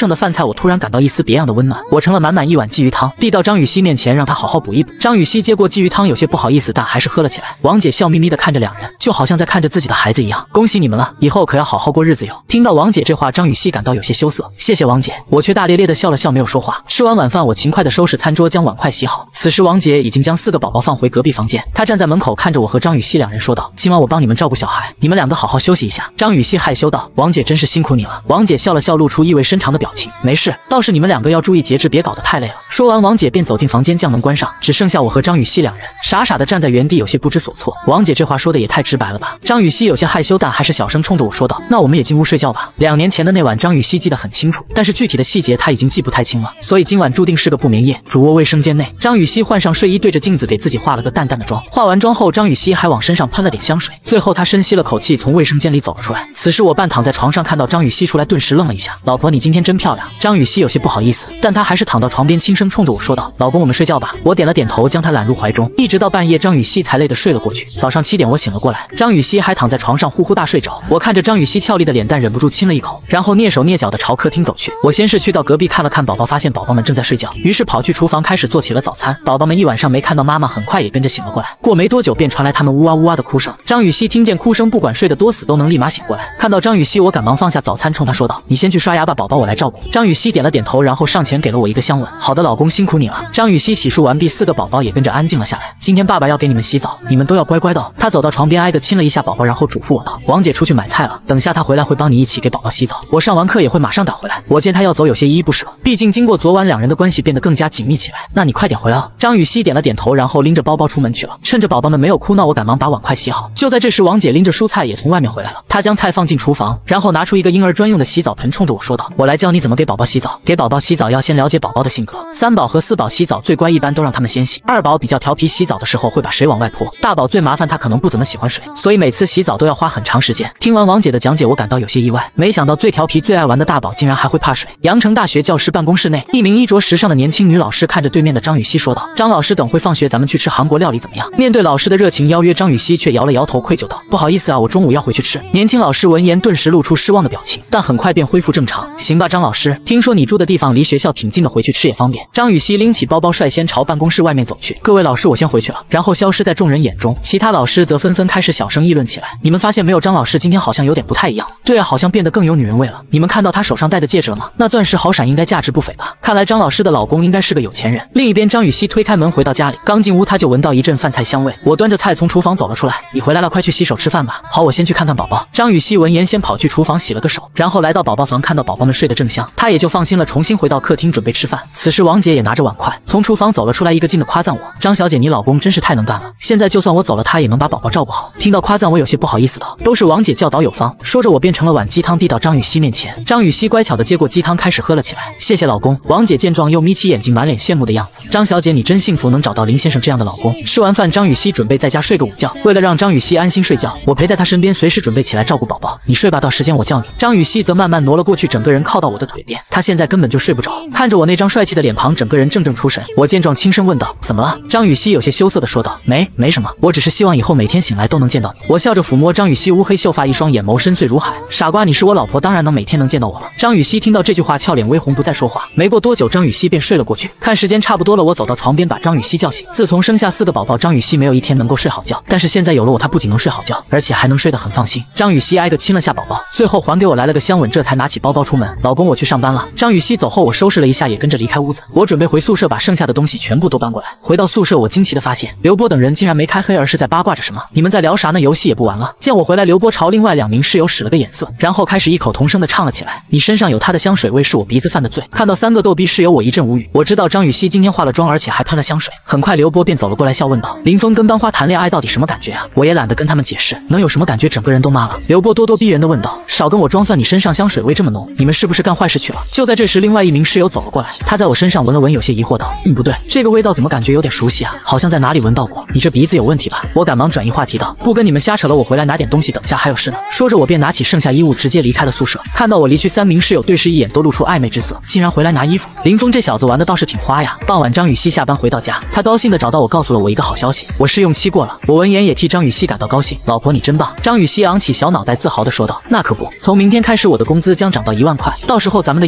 我突然感到一丝别样的温暖。我盛了满满一碗鲫鱼汤，递到张雨绮面前，让她好好补一补。张雨绮接过鲫鱼汤，有些不好意思，但还是喝了起来。王姐笑眯眯地看着两人，就好像在看着自己的孩子一样。恭喜你们了，以后可要好好过日子哟。听到王姐这话，张雨绮感到有些羞涩。谢谢王姐，我却大咧咧地笑了笑，没有说话。吃完晚饭，我勤快地收拾餐桌，将碗筷洗好。此时王姐已经将4个宝宝放回隔壁房间，她站在门口看着我和张雨绮两人说道：“今晚我帮你们照顾小孩，你们两个好好休息一下。”张雨绮害羞道：“王姐真是辛苦你了。”王姐笑了笑，露出意味深长的表情：“没事，倒是你们两个要注意节制，别搞得太累了。”说完，王姐便走进房间，将门关上，只剩下我和张雨绮两人，傻傻地站在原地，有些不知所措。王姐这话说的也太直白了吧？张雨绮有些害羞，但还是小声冲着我说道：“那我们也进屋睡觉吧。”2年前的那晚，张雨绮记得很清楚，但是具体的细节她已经记不太清了，所以今晚注定是个不眠夜。主卧卫生间内，张雨绮换上睡衣，对着镜子给自己化了个淡淡的妆。化完妆后，张雨绮还往身上喷了点香水，最后她深吸了口气，从卫生间里走了出来。此时我半躺在床上，看到张雨绮出来，顿时愣了一下：“老婆，你今天真漂亮。”张雨绮有些不好意思，但她还是躺到床边，轻声冲着我说道：“老公，我们睡觉吧。”我点了点头，将她揽入怀中，一直到半夜，张雨绮才累得睡了过去。早上7点，我醒了过来，张雨绮还躺在床上呼呼大睡着。我看着张雨绮俏丽的脸蛋，忍不住亲了一口，然后蹑手蹑脚地朝客厅走去。我先是去到隔壁看了看宝宝，发现宝宝们正在睡觉，于是跑去厨房开始做起了早餐。宝宝们一晚上没看到妈妈，很快也跟着醒了过来。过没多久，便传来他们呜哇呜哇的哭声。张雨绮听见哭声，不管睡得多死，都能立马醒过来。看到张雨绮，我赶忙放下早餐，冲她说道：“你先去刷牙吧，宝宝我来照顾。”张雨绮点了点头，然后上前给了我一个香吻。“好的，老公，辛苦你了。”张雨绮洗漱完毕，4个宝宝也跟着安静了下来。“今天爸爸要给你们洗澡，你们都要乖乖的哦。”他走到床边，挨个亲了一下宝宝，然后嘱咐我道：“王姐出去买菜了，等下她回来会帮你一起给宝宝洗澡。我上完课也会马上赶回来。”我见他要走，有些依依不舍，毕竟经过昨晚两人的关系变得更加紧密起来。“那你快点回来哦。”张雨绮点了点头，然后拎着包包出门去了。趁着宝宝们没有哭闹，我赶忙把碗筷洗好。就在这时，王姐拎着蔬菜也从外面回来了。她将菜放进厨房，然后拿出一个婴儿专用的洗澡盆，冲着我说道：“我来教你怎么给宝宝洗澡。给宝宝洗澡要先了解宝宝的性格。3宝和4宝洗澡最乖，一般都让他们先洗。2宝比较调皮，洗澡的时候会把水往外泼。大宝最麻烦，他可能不怎么喜欢水，所以每次洗澡都要花很长时间。”听完王姐的讲解，我感到有些意外，没想到最调皮最爱玩的大宝竟然还会怕水。阳城大学教师办公室内，一名衣着时尚的年轻女老师看着对面的张雨绮说道：“张老师，等会放学咱们去吃韩国料理怎么样？”面对老师的热情邀约，张雨绮却摇了摇头，愧疚道：“不好意思啊，我中午要回去吃。”年轻老师闻言顿时露出失望的表情，但很快便恢复正常。“行吧，张老师，听说你住的地方离学校挺近的，回去吃也方便。”张雨绮拎起包包，率先朝办公室外面走去。“各位老师，我先回去了。”然后消失在众人眼中。其他老师则纷纷开始小声议论起来：“你们发现没有，张老师今天好像有点不太一样。”“对啊，好像变得更有女人味了。你们看到她手上戴的戒指了吗？那钻石好闪，应该价值不菲吧？看来张老师的老公应该是个有钱人。”另一边，张雨绮推开门回到家里，刚进屋她就闻到一阵饭菜香味。我端着菜从厨房走了出来：“你回来了，快去洗手吃饭吧。”“好，我先去看看宝宝。”张雨绮闻言先跑去厨房洗了个手，然后来到宝宝房，看到宝宝们睡得正香，她也就放心了，重新回到客厅准备吃饭。此时王姐也拿着碗筷从厨房走了出来，一个劲的夸赞我：“张小姐，你老公真是太能干了，现在就算我走了，他也能把宝宝照顾好。”听到夸赞，我有些不好意思道：“都是王姐教导有方。”说着我便盛了碗鸡汤递到张雨绮面前。张雨绮乖巧的接过鸡汤开始喝了起来。“谢谢老公。”王姐见状又眯起眼睛，满脸羡慕的样子。“张小姐你真幸福，能找到林先生这样的老公。”吃完饭，张雨绮准备在家睡个午觉。为了让张雨绮安心睡觉，我陪在她身边，随时准备起来照顾宝宝。“你睡吧，到时间我叫你。”张雨绮则慢慢挪了过去，整个人靠到我的腿边。她现在根本就睡不着，看着我那张帅气的脸庞，整个人怔怔出神。我见状轻声问道：“怎么了？”张雨绮有些羞涩的说道：“没什么，我只是希望以后每天醒来都能见到你。”我笑着抚摸张雨绮乌黑秀发，一双眼眸深邃如海。“傻瓜，你是我老婆，当然能每天能见到我了。”张雨绮听到这句话，俏脸微红，不再说话。没过多久，张雨绮便睡了过去。看时间差不多了，我走到床边把张雨绮叫醒。自从生下4个宝宝，张雨绮没有一天能够睡好觉，但是现在有了我，她不仅能睡好觉，而且还能睡得很放心。张雨绮挨个亲了下宝宝，最后还给我来了个香吻，这才拿起包包出门。“老公，我去上班了。”张雨绮走后，我收拾了一下，也跟着离开屋子。我准备回宿舍，把剩下的东西全部都搬过来。回到宿舍，我惊奇的发现刘波等人竟然没开黑，而是在八卦着什么。“你们在聊啥呢？游戏也不玩了？”见我回来，刘波朝另外2名室友使了个眼色，然后开始异口同声的唱了起来：“你身上有他的香水味，是我鼻子犯的罪。”看到3个逗逼室友，我一阵无语。我知道张雨绮今天化了妆，而且还喷了香水。很快刘波便走了过来，笑问道：“林峰跟班花谈恋爱到底什么感觉啊？”我也懒得跟他们解释，能有什么感觉，整个人都麻了。刘波咄咄逼人的问道：“少跟我装蒜，你身上香水味这么浓，你们是不是干坏事去了？”就在这时，另外1名室友走了过来，他在我身上闻了闻，有些疑惑道：“不对，这个味道怎么感觉有点熟悉啊？好像在哪里闻到过。你这鼻子有问题吧？”我赶忙转移话题道：“不跟你们瞎扯了，我回来拿点东西，等下还有事呢。”说着我便拿起剩下衣物直接离开了宿舍。看到我离去，3名室友对视一眼，都露出暧昧之色，竟然回来拿衣服。林峰这小子玩的倒是挺花呀。傍晚，张雨绮下班回到家，她高兴的找到我，告诉了我一个好消息：我试用期过了。我闻言也替张雨绮感到高兴：“老婆你真棒。”张雨绮昂起小脑袋自豪的说道：“那可不，从明天开始我的工资将涨到1万块，到时候咱们的压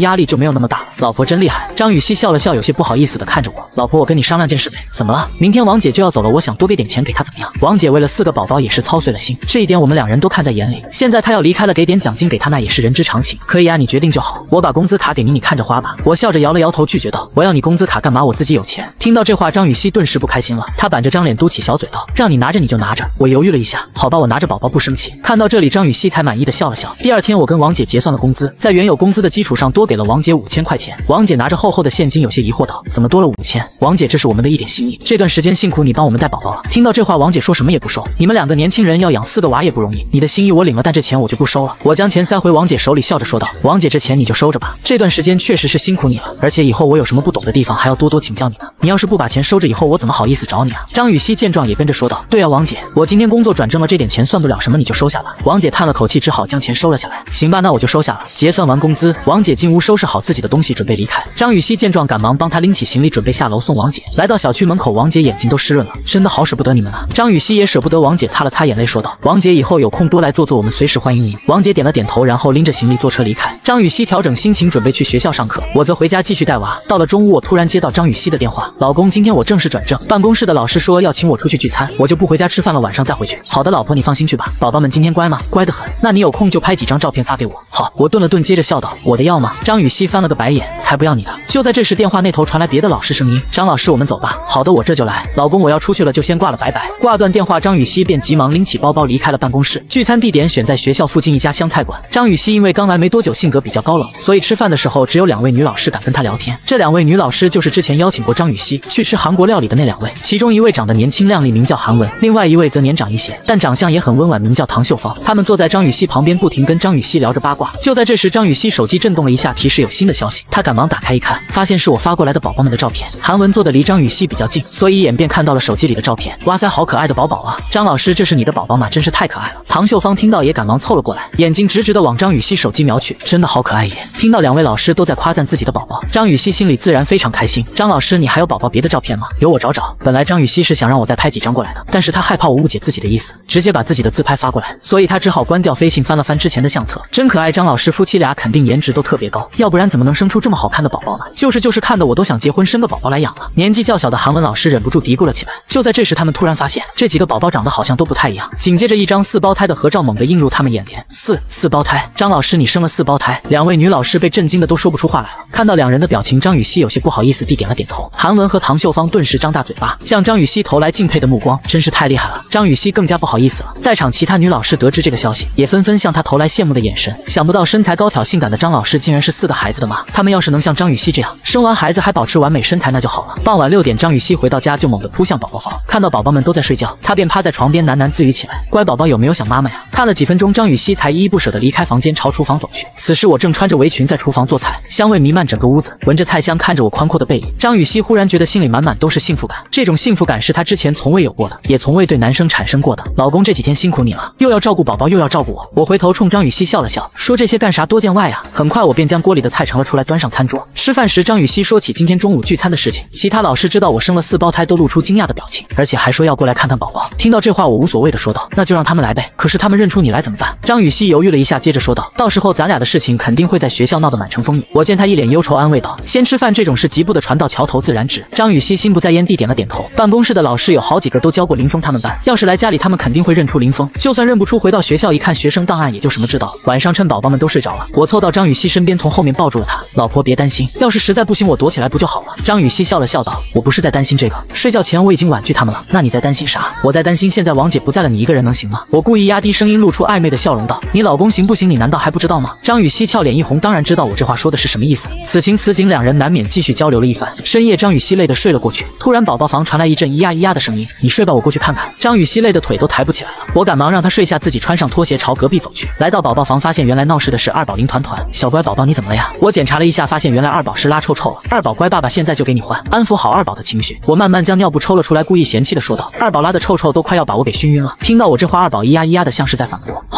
压力就没有那么大了。老婆真厉害。张雨绮笑了笑，有些不好意思的看着我。老婆，我跟你商量件事呗。怎么了？明天王姐就要走了，我想多给点钱给她，怎么样？王姐为了4个宝宝也是操碎了心，这一点我们2人都看在眼里。现在她要离开了，给点奖金给她那也是人之常情。可以啊，你决定就好。我把工资卡给你，你看着花吧。我笑着摇了摇头拒绝道，我要你工资卡干嘛？我自己有钱。听到这话，张雨绮顿时不开心了，她板着张脸嘟起小嘴道，让你拿着你就拿着。我犹豫了一下，好吧，我拿着宝宝不生气。看到这里，张雨绮才满意的笑了笑。第2天，我跟王姐结算了工资，在原有工资的基础上多给了王姐5000块钱。王姐拿着厚厚的现金，有些疑惑道，怎么多了5000？王姐，这是我们的一点心意，这段时间辛苦你帮我们带宝宝了。听到这话，王姐说什么也不说，你们2个年轻人要养4个娃也不容易，你的心意我领了，但这钱我就不收了。我将钱塞回王姐手里，笑着说道，王姐，这钱你就收着吧，这段时间确实是辛苦你了，而且以后我有什么不懂的地方还要多多请教你呢。你要是不把钱收着，以后我怎么好意思找你啊？张雨绮见状也跟着说道，对啊，王姐，我今天工作转正了，这点钱算不了什么，你就收下吧。王姐叹了口气，只好将钱收了下来。行吧，那我就收下了。结算完工资，王姐进屋收拾好自己的东西，准备离开。张雨绮见状，赶忙帮她拎起行李，准备下楼送王姐。来到小区门口，王姐眼睛都湿润了，真的好舍不得你们啊。张雨绮也舍不得王姐，擦了擦眼泪说道，王姐以后有空多来坐坐，我们随时欢迎您。王姐点了点头，然后拎着行李坐车离开。张雨绮调整心情，准备去学校上课，我则回家继续带娃。到了中午，我突然接到张雨绮的电话，老公，今天我正式转正，办公室的老师说要请我出去聚餐，我就不回家吃饭了，晚上再回去。好的，老婆，你放心去吧。宝宝们今天乖吗？乖得很。那你有空就拍几张照片发给我。好，我顿了顿，接着笑道，我的要吗？张雨绮翻了个白眼，才不要你的。就在这时，电话那头传来别的老师声音，张老师，我们走吧。好的，我这就来。老公，我要出去了，就先挂了，拜拜。挂断电话，张雨绮便急忙拎起包包离开了办公室。聚餐地点选在学校附近一家湘菜馆。张雨绮因为刚来没多久，性格比较高冷，所以吃饭的时候只有2位女老师敢跟她聊天。这2位女老师就是之前邀请过张雨绮去吃韩国料理的那2位，其中一位长得年轻靓丽，名叫韩文，另外一位则年长一些，但长相也很温婉，名叫唐秀芳。他们坐在张雨绮旁边，不停跟张雨绮聊着八卦。就在这时，张雨绮手机震动了一下，提示有新的消息。她赶忙打开一看，发现是我发过来的宝宝们的照片。韩文坐的离张雨绮比较近，所以一眼便看到了手机里的照片。哇塞，好可爱的宝宝啊！张老师，这是你的宝宝吗？真是太可爱了。唐秀芳听到也赶忙凑了过来，眼睛直直的往张雨绮手机瞄去，真的好可爱耶。听到2位老师都在夸赞自己的宝宝，张雨绮心里自然非常开心。张老师，你还有宝宝别的照片吗？有，我找找。本来张雨绮是想让我再拍几张过来的，但是她害怕我误解自己的意思，直接把自己的自拍发过来，所以她只好关掉飞信，翻了翻之前的相册。真可爱，张老师夫妻俩肯定颜值都特别高，要不然怎么能生出这么好看的宝宝呢？就是看得我都想结婚生个宝宝来养了。年纪较小的韩文老师忍不住嘀咕了起来。就在这时，他们突然发现这几个宝宝长得好像都不太一样，紧接着一张4胞胎的合照猛地映入他们眼帘。四胞胎？张老师，你生了4胞胎？2位女老师被震惊的都说不出话来了。看到2人的表情，张雨绮有些不好意思地点了点头。韩文和唐秀芳顿时张大嘴巴，向张雨绮投来敬佩的目光，真是太厉害了。张雨绮更加不好意思了。在场其他女老师得知这个消息，也纷纷向她投来羡慕的眼神。想不到身材高挑性感的张老师竟然是4个孩子的妈，他们要是能像张雨绮这样生完孩子还保持完美身材那就好了。傍晚6点，张雨绮回到家就猛地扑向宝宝房，看到宝宝们都在睡觉，她便趴在床边喃喃自语起来，乖宝宝有没有想妈妈呀？看了几分钟，张雨绮才依依不舍地离开房间，朝厨房走去。此时我正穿着围裙在厨房做菜，香味弥漫整个屋子，闻着菜香，看着我宽阔的背影，张雨绮忽然觉得心里满满都是幸福感。这种幸福感是她之前从未有过的，也从未对男生产生过的。老公，这几天辛苦你了，又要照顾宝宝又要照顾我。我回头冲张雨绮笑了笑，说这些干啥，多见外啊。很快我便将锅里的菜盛了出来，端上餐桌。吃饭时，张雨绮说起今天中午聚餐的事情，其他老师知道我生了4胞胎都露出惊讶的表情，而且还说要过来看看宝宝。听到这话，我无所谓的说道，那就让他们来呗，可是他们认出你来怎么办？张雨绮犹豫了一下，接着说道，到时候咱俩的事情肯定会在学校闹得满城风雨。我见她一脸忧愁，安慰道，先吃饭这种事急不得传到桥头自然直。张雨绮心不在焉地点了点头。办公室的老师有好几个都教过林峰他们班，要是来家里他们肯定会认出林峰，就算认不出，回到学校一看学生档案也就什么知道。晚上趁宝宝们都睡着了，我凑到张雨绮身边，从后面抱住了她，老婆别担心，要是实在不行我躲起来不就好了。张雨绮笑了笑道，我不是在担心这个，睡觉前我已经婉拒他们了，那你在担心啥？我在担心现在王姐不在了，你一个人能行吗？我故意压低声音，露出暧昧的笑容道，你老公行不行？你难道还不知道吗？张雨绮俏脸一红，当然知道我这话说的是什么意思。此情此景，2人难免继续交流了一番。深夜，张雨绮累得睡了过去，突然宝宝房传来一阵咿呀咿呀的声音，你睡吧，我过去看看。张雨绮累得腿都抬不起来了，我赶忙让她睡下，自己穿上拖鞋朝隔壁走去。来到宝宝房，发现原来闹事的是2宝林团团。小乖宝宝你怎么了呀？我检查了一下，发现原来2宝是拉臭臭了。2宝乖，爸爸现在就给你换。安抚好2宝的情绪，我慢慢将尿布抽了出来，故意嫌弃的说道，2宝拉的臭臭都快要把我给熏晕了。听到我这话，2宝咿呀咿呀的像是在反驳。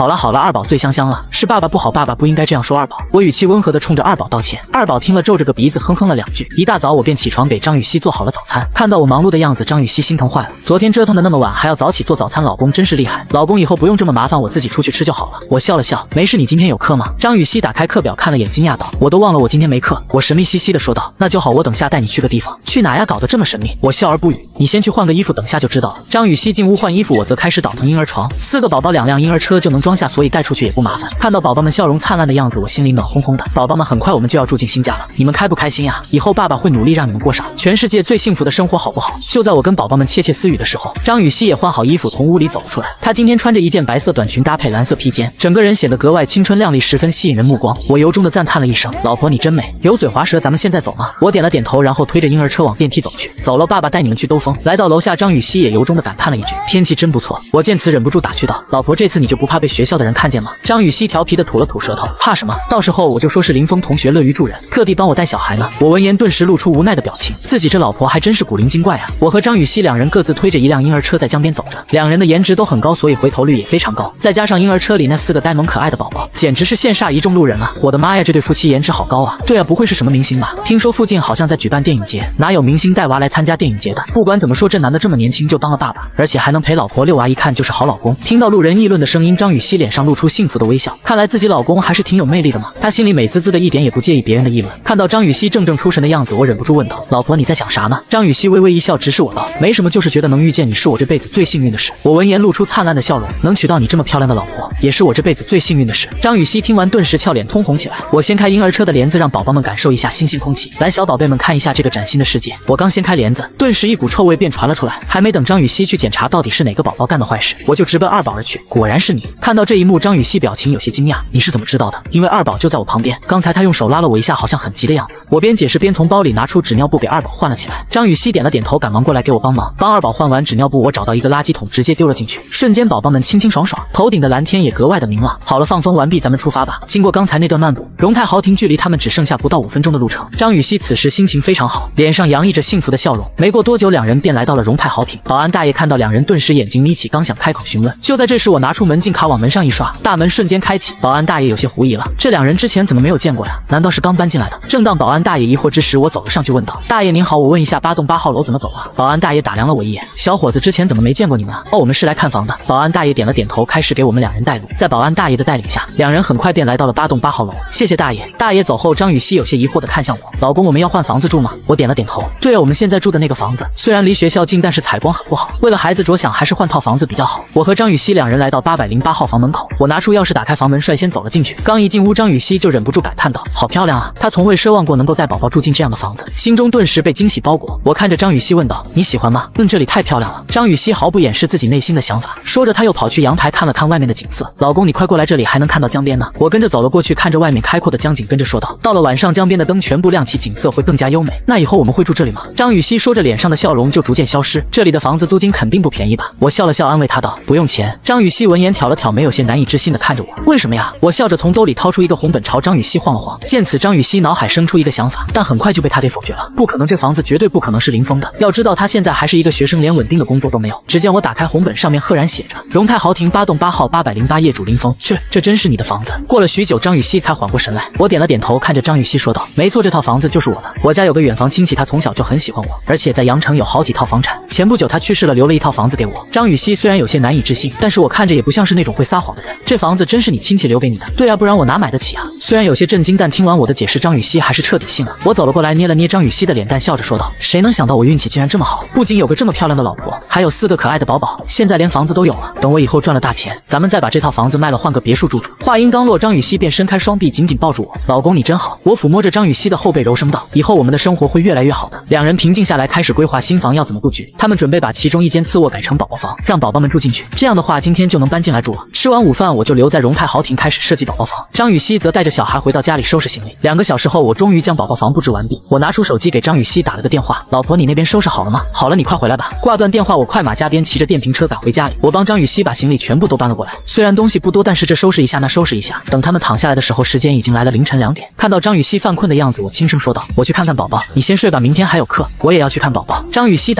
好了好了，二宝最香香了，是爸爸不好，爸爸不应该这样说二宝。我语气温和的冲着二宝道歉。二宝听了皱着个鼻子哼哼了2句。一大早我便起床给张雨绮做好了早餐，看到我忙碌的样子，张雨绮心疼坏了。昨天折腾的那么晚还要早起做早餐，老公真是厉害。老公以后不用这么麻烦，我自己出去吃就好了。我笑了笑，没事，你今天有课吗？张雨绮打开课表看了眼，惊讶道：我都忘了我今天没课。我神秘兮兮的说道：那就好，我等下带你去个地方。去哪呀？搞得这么神秘。我笑而不语。你先去换个衣服，等下就知道了。张雨绮进屋换衣服，我则开始倒腾婴儿床。4个宝宝2辆婴儿车就能装下，所以带出去也不麻烦。看到宝宝们笑容灿烂的样子，我心里暖烘烘的。宝宝们，很快我们就要住进新家了，你们开不开心呀？以后爸爸会努力让你们过上全世界最幸福的生活，好不好？就在我跟宝宝们窃窃私语的时候，张雨绮也换好衣服从屋里走了出来。她今天穿着一件白色短裙搭配蓝色披肩，整个人显得格外青春靓丽，十分吸引人目光。我由衷的赞叹了一声：老婆你真美，油嘴滑舌，咱们现在走吗？我点了点头，然后推着婴儿车往电梯走去。走了，爸爸带你们去兜风。来到楼下，张雨绮也由衷的感叹了一句：天气真不错。我见此忍不住打趣道：老婆，这次你就不怕被学校的人看见吗？张雨绮调皮的吐了吐舌头：怕什么？到时候我就说是林峰同学乐于助人，特地帮我带小孩呢。我闻言顿时露出无奈的表情，自己这老婆还真是古灵精怪啊。我和张雨绮2人各自推着一辆婴儿车在江边走着，2人的颜值都很高，所以回头率也非常高。再加上婴儿车里那4个呆萌可爱的宝宝，简直是羡煞一众路人啊！我的妈呀，这对夫妻颜值好高啊！对啊，不会是什么明星吧？听说附近好像在举办电影节，哪有明星带娃来参加电影节的？不管怎么说，这男的这么年轻就当了爸爸，而且还能陪老婆遛娃，一看就是好老公。听到路人议论的声音，张雨绮脸上露出幸福的微笑，看来自己老公还是挺有魅力的嘛。她心里美滋滋的，一点也不介意别人的议论。看到张雨绮怔怔出神的样子，我忍不住问道：老婆你在想啥呢？张雨绮微微一笑，直视我道：没什么，就是觉得能遇见你是我这辈子最幸运的事。我闻言露出灿烂的笑容，能娶到你这么漂亮的老婆，也是我这辈子最幸运的事。张雨绮听完顿时俏脸通红起来。我掀开婴儿车的帘子，让宝宝们感受一下新鲜空气，来小宝贝们看一下这个崭新的世界。我刚掀开帘子，顿时一股臭味便传了出来，还没等张雨绮去检查到底是哪个宝宝干的坏事，我就直奔二宝而去。果然是你。看到这一幕，张雨绮表情有些惊讶：你是怎么知道的？因为二宝就在我旁边，刚才他用手拉了我一下，好像很急的样子。我边解释边从包里拿出纸尿布给二宝换了起来。张雨绮点了点头，赶忙过来给我帮忙。帮二宝换完纸尿布，我找到一个垃圾桶直接丢了进去，瞬间宝宝们清清爽爽，头顶的蓝天也格外的明朗。好了，放风完毕，咱们出发吧。经过刚才那段漫步，荣泰豪庭距离他们只剩下不到5分钟的路程。张雨绮此时心情非常好，脸上洋溢着幸福的笑容。没过多久，2人便来到了荣泰豪庭。保安大爷看到2人，顿时眼睛眯起，刚想开口询问，就在这时，我拿出门禁卡往门上一刷，大门瞬间开启。保安大爷有些狐疑了，这2人之前怎么没有见过呀？难道是刚搬进来的？正当保安大爷疑惑之时，我走了上去问道：大爷您好，我问一下8栋8号楼怎么走啊？保安大爷打量了我一眼：小伙子，之前怎么没见过你们啊？哦，我们是来看房的。保安大爷点了点头，开始给我们2人带路。在保安大爷的带领下，2人很快便来到了8栋8号楼。谢谢大爷。大爷走后，张雨绮有些疑惑地看向我：老公，我们要换房子住吗？我点了点头。对啊，我们现在住的那个房子虽然离学校近，但是采光很不好，为了孩子着想，还是换套房子比较好。我和张雨绮2人来到808号房门口，我拿出钥匙打开房门，率先走了进去。刚一进屋，张雨绮就忍不住感叹道：好漂亮啊！她从未奢望过能够带宝宝住进这样的房子，心中顿时被惊喜包裹。我看着张雨绮问道：你喜欢吗？这里太漂亮了。张雨绮毫不掩饰自己内心的想法，说着她又跑去阳台看了看外面的景色。老公，你快过来，这里还能看到江边呢。我跟着走了过去，看着外面开阔的江景，跟着说道：到了晚上，江边的灯全部亮起，景色会更加优美。那以后我们会住这里吗？张雨绮说着，脸上的笑容就逐渐消失。这里的房子租金肯定不便宜吧？我笑了笑安慰她道：不用钱。张雨绮闻言挑了挑眉，有些难以置信的看着我：为什么呀？我笑着从兜里掏出一个红本朝张雨绮晃了晃。见此，张雨绮脑海生出一个想法，但很快就被她给否决了。不可能，这房子绝对不可能是林峰的。要知道他现在还是一个学生，连稳定的工作都没有。只见我打开红本，上面赫然写着荣泰豪庭8栋8号808，业主林峰。这真是你的房子？过了许久，张雨绮才缓过神来。我点了点头，看着张雨绮说道：没错，这套房子就是我的。我家有个远房亲戚，他从小就很喜欢我，而且在阳城有好几套房产。前不久他去世了，留了一套房子给我。张雨绮虽然有些难以置信，但是我看着也不像是那种会撒谎的人。这房子真是你亲戚留给你的？对啊，不然我哪买得起啊？虽然有些震惊，但听完我的解释，张雨绮还是彻底信了。我走了过来，捏了捏张雨绮的脸蛋，笑着说道：谁能想到我运气竟然这么好，不仅有个这么漂亮的老婆，还有4个可爱的宝宝，现在连房子都有了。等我以后赚了大钱，咱们再把这套房子卖了，换个别墅住住。话音刚落，张雨绮便伸开双臂，紧紧抱住我：老公，你真好。我抚摸着张雨绮的后背，柔声道：以后我们的生活会越来越好的。2人平静下来，开始规划新房要怎么布局。他们准备把其中一间次卧改成宝宝房，让宝宝们住进去，这样的话今天就能搬进来住了。吃完午饭，我就留在荣泰豪庭开始设计宝宝房。张雨绮则带着小孩回到家里收拾行李。2个小时后，我终于将宝宝房布置完毕。我拿出手机给张雨绮打了个电话：老婆，你那边收拾好了吗？好了，你快回来吧。挂断电话，我快马加鞭骑着电瓶车赶回家里。我帮张雨绮把行李全部都搬了过来，虽然东西不多，但是这收拾一下那收拾一下。等他们躺下来的时候，时间已经来了凌晨2点。看到张雨绮犯困的样子，我轻声说道：我去看看宝宝，你先睡吧，明天还有课，我也要去看宝宝。张雨绮打了个哈欠，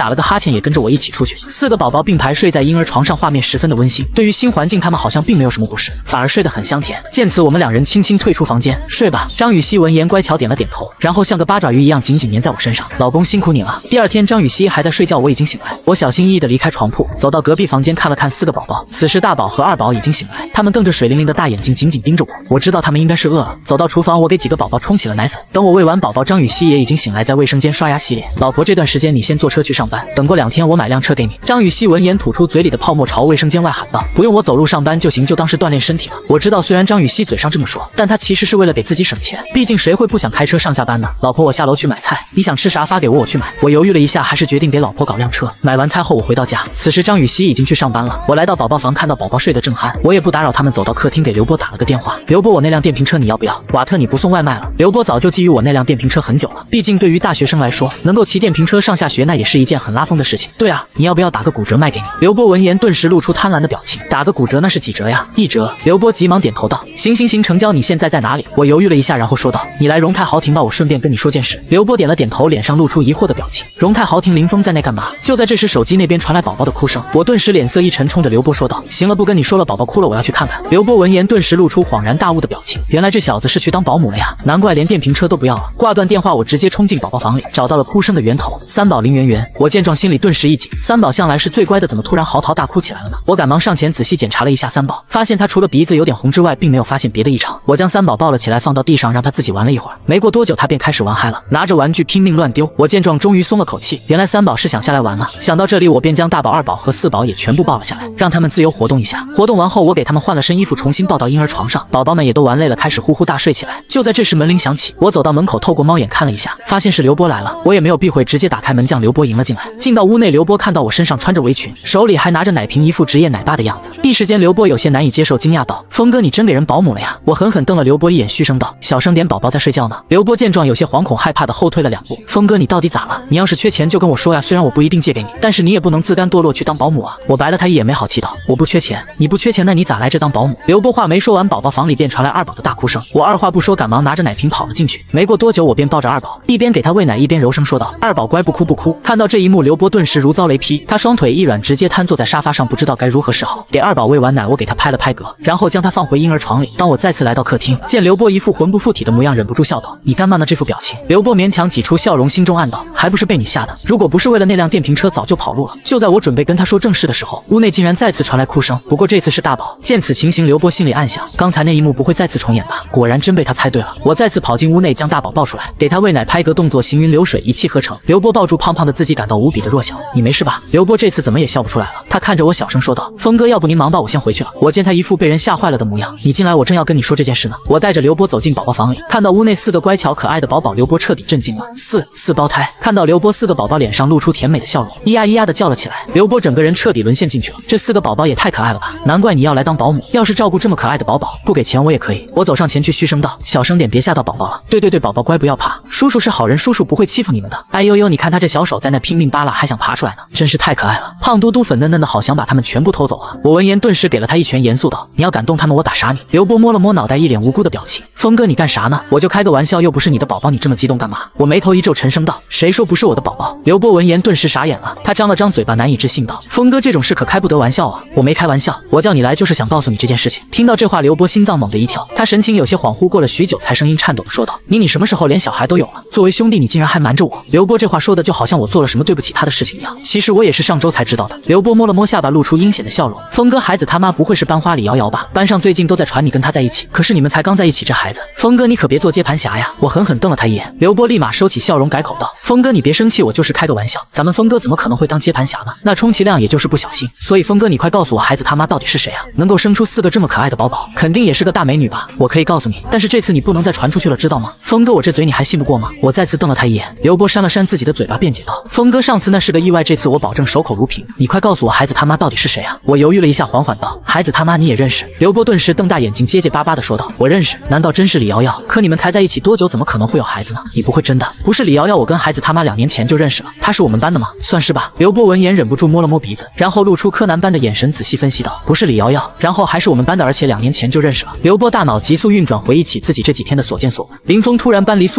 也跟着我一起出去。4个宝宝并排睡在婴儿床上，画面十分的温馨。对于新环境，他们好像并没有什么不适，反而睡得很香甜。见此，我们2人轻轻退出房间，睡吧。张雨绮闻言乖巧点了点头，然后像个八爪鱼一样紧紧粘在我身上。老公辛苦你了。第二天，张雨绮还在睡觉，我已经醒来。我小心翼翼地离开床铺，走到隔壁房间看了看4个宝宝。此时大宝和2宝已经醒来，他们瞪着水灵灵的大眼睛紧紧盯着我。我知道他们应该是饿了。走到厨房，我给几个宝宝冲起了奶粉。等我喂完宝宝，张雨绮也已经醒来，在卫生间刷牙洗脸。老婆，这段时间你先坐车去上班，等过2天我买辆车给你。张雨绮闻言吐出嘴里的泡沫，朝卫生间外喊道：“不用我走路上班就行，就当是锻炼身体了。”我知道，虽然张雨绮嘴上这么说，但她其实是为了给自己省钱，毕竟谁会不想开车上下班呢？老婆，我下楼去买菜，你想吃啥发给我，我去买。我犹豫了一下，还是决定给老婆搞辆车。买完菜后，我回到家，此时张雨绮已经去上班了。我来到宝宝房，看到宝宝睡得正酣，我也不打扰他们，走到客厅给刘波打了个电话。刘波，我那辆电瓶车你要不要？瓦特，你不送外卖了？刘波早就觊觎我那辆电瓶车很久了，毕竟对于大学生来说，能够骑电瓶车上下学那也是一件很拉风的事情。对啊，你要不要打个骨折卖给你？刘波闻言顿时露出贪婪的表情。打个骨折那是几折呀？1折。刘波急忙点头道：“行行行，成交。你现在在哪里？”我犹豫了一下，然后说道：“你来荣泰豪庭吧，我顺便跟你说件事。”刘波点了点头，脸上露出疑惑的表情。荣泰豪庭，林峰在那干嘛？就在这时，手机那边传来宝宝的哭声，我顿时脸色一沉，冲着刘波说道：“行了，不跟你说了，宝宝哭了，我要去看看。”刘波闻言顿时露出恍然大悟的表情，原来这小子是去当保姆了呀，难怪连电瓶车都不要了。挂断电话，我直接冲进宝宝房里，找到了哭声的源头，3宝林圆圆。我见状心里顿时一紧，3宝向来是最乖的，怎么突然嚎啕大哭起来了呢？我赶忙上前仔细检查了一下3宝，发现他除了鼻子有点红之外，并没有发现别的异常。我将3宝抱了起来，放到地上让他自己玩了一会儿。没过多久，他便开始玩嗨了，拿着玩具拼命乱丢。我见状终于松了口气，原来3宝是想下来玩了。想到这里，我便将大宝、2宝和4宝也全部抱了下来，让他们自由活动一下。活动完后，我给他们换了身衣服，重新抱到婴儿床上。宝宝们也都玩累了，开始呼呼大睡起来。就在这时，门铃响起，我走到门口，透过猫眼看了一下，发现是刘波来了。我也没有避讳，直接打开门将刘波迎了进来。进到屋内，刘波看到我身上穿着围裙，手里还拿着奶瓶，一副职业奶爸的样子。一时间，刘波有些难以接受，惊讶道：“峰哥，你真给人保姆了呀？”我狠狠瞪了刘波一眼，嘘声道：“小声点，宝宝在睡觉呢。”刘波见状，有些惶恐害怕的后退了2步。“峰哥，你到底咋了？你要是缺钱就跟我说呀，虽然我不一定借给你，但是你也不能自甘堕落去当保姆啊。”我白了他一眼，没好气道：“我不缺钱，你不缺钱，那你咋来这当保姆？”刘波话没说完，宝宝房里便传来2宝的大哭声。我二话不说，赶忙拿着奶瓶跑了进去。没过多久，我便抱着2宝，一边给他喂奶，一边柔声说道：“2宝乖，不哭不哭。”看到这一幕，刘波顿时如遭雷劈，他双腿一软，直接瘫坐在沙发上，不知道该如何是好。给2宝喂完奶，我给他拍了拍嗝，然后将他放回婴儿床里。当我再次来到客厅，见刘波一副魂不附体的模样，忍不住笑道：“你干嘛呢？这副表情？”刘波勉强挤出笑容，心中暗道：“还不是被你吓的，如果不是为了那辆电瓶车，早就跑路了。”就在我准备跟他说正事的时候，屋内竟然再次传来哭声，不过这次是大宝。见此情形，刘波心里暗想，刚才那一幕不会再次重演吧？果然真被他猜对了。我再次跑进屋内，将大宝抱出来，给他喂奶，拍嗝动作行云流水，一气呵成。刘波抱住胖胖的自己，感到无比的弱小。“你没事吧？”刘波这次怎么也笑不出来了，他看着我小声说道：“峰哥，要不您忙吧，我先回去了。”我见他一副被人吓坏了的模样，你进来，我正要跟你说这件事呢。我带着刘波走进宝宝房里，看到屋内4个乖巧可爱的宝宝，刘波彻底震惊了。四胞胎。看到刘波4个宝宝脸上露出甜美的笑容，咿呀咿呀的叫了起来。刘波整个人彻底沦陷进去了。这4个宝宝也太可爱了吧，难怪你要来当保姆，要是照顾这么可爱的宝宝，不给钱我也可以。我走上前去嘘声道：“小声点，别吓到宝宝了。”“对，宝宝乖，不要怕，叔叔是好人，叔叔不会欺负你们的。”哎呦呦，你看他这小手在那拼命扒拉，还想爬出来呢，真是太可爱了，胖嘟嘟粉嫩嫩的，好想把他们全部偷走啊。我闻言顿时给了他一拳，严肃道：“你要敢动他们，我打傻你。”刘波摸了摸脑袋，一脸无辜的表情：“峰哥，你干啥呢？我就开个玩笑，又不是你的宝宝，你这么激动干嘛？”我眉头一皱，沉声道：“谁说不是我的宝宝？”刘波闻言顿时傻眼了，他张了张嘴巴，难以置信道：“峰哥，这种事可开不得玩笑啊！我没开玩笑，我叫你来就是想告诉你这件事情。”听到这话，刘波心脏猛地一跳，他神情有些恍惚，过了许久才声音颤抖的说道：“你什么时候连小孩都有了？作为兄弟，你竟然还瞒着我！”刘波这话说的就好像我做了什么对不起他的事情一样，其实我也是上周才知道的。刘波摸了摸下巴，露出阴险的笑容：“峰哥，孩子他妈不会是班花李瑶瑶吧？班上最近都在传你跟他在一起，可是你们才刚在一起，这孩子，峰哥你可别做接盘侠呀！”我狠狠瞪了他一眼，刘波立马收起笑容，改口道：“峰哥你别生气，我就是开个玩笑，咱们峰哥怎么可能会当接盘侠呢？那充其量也就是不小心。所以峰哥你快告诉我，孩子他妈到底是谁啊？能够生出4个这么可爱的宝宝，肯定也是个大美女吧？我可以告诉你，但是这次你不能再传出去了，知道吗？”峰哥，我这嘴你还信不过吗？我再次瞪了他一眼，刘波扇了扇自己的嘴巴，辩解道：“峰哥，上次那是个意外，这次我保证守口如瓶。你快告诉我，孩子他妈到底是谁啊？”我犹豫了一下，缓缓道：“孩子他妈你也认识？”刘波顿时瞪大眼睛，结结巴巴的说道：“我认识，难道真是李瑶瑶？可你们才在一起多久，怎么可能会有孩子呢？你不会真的不是李瑶瑶？我跟孩子他妈2年前就认识了，她是我们班的吗？算是吧。”刘波闻言忍不住摸了摸鼻子，然后露出柯南般的眼神，仔细分析道：“不是李瑶瑶，然后还是我们班的，而且2年前就认识了。”刘波大脑急速运转，回忆起自己这几天的所见所闻。林峰突然搬离宿舍，整天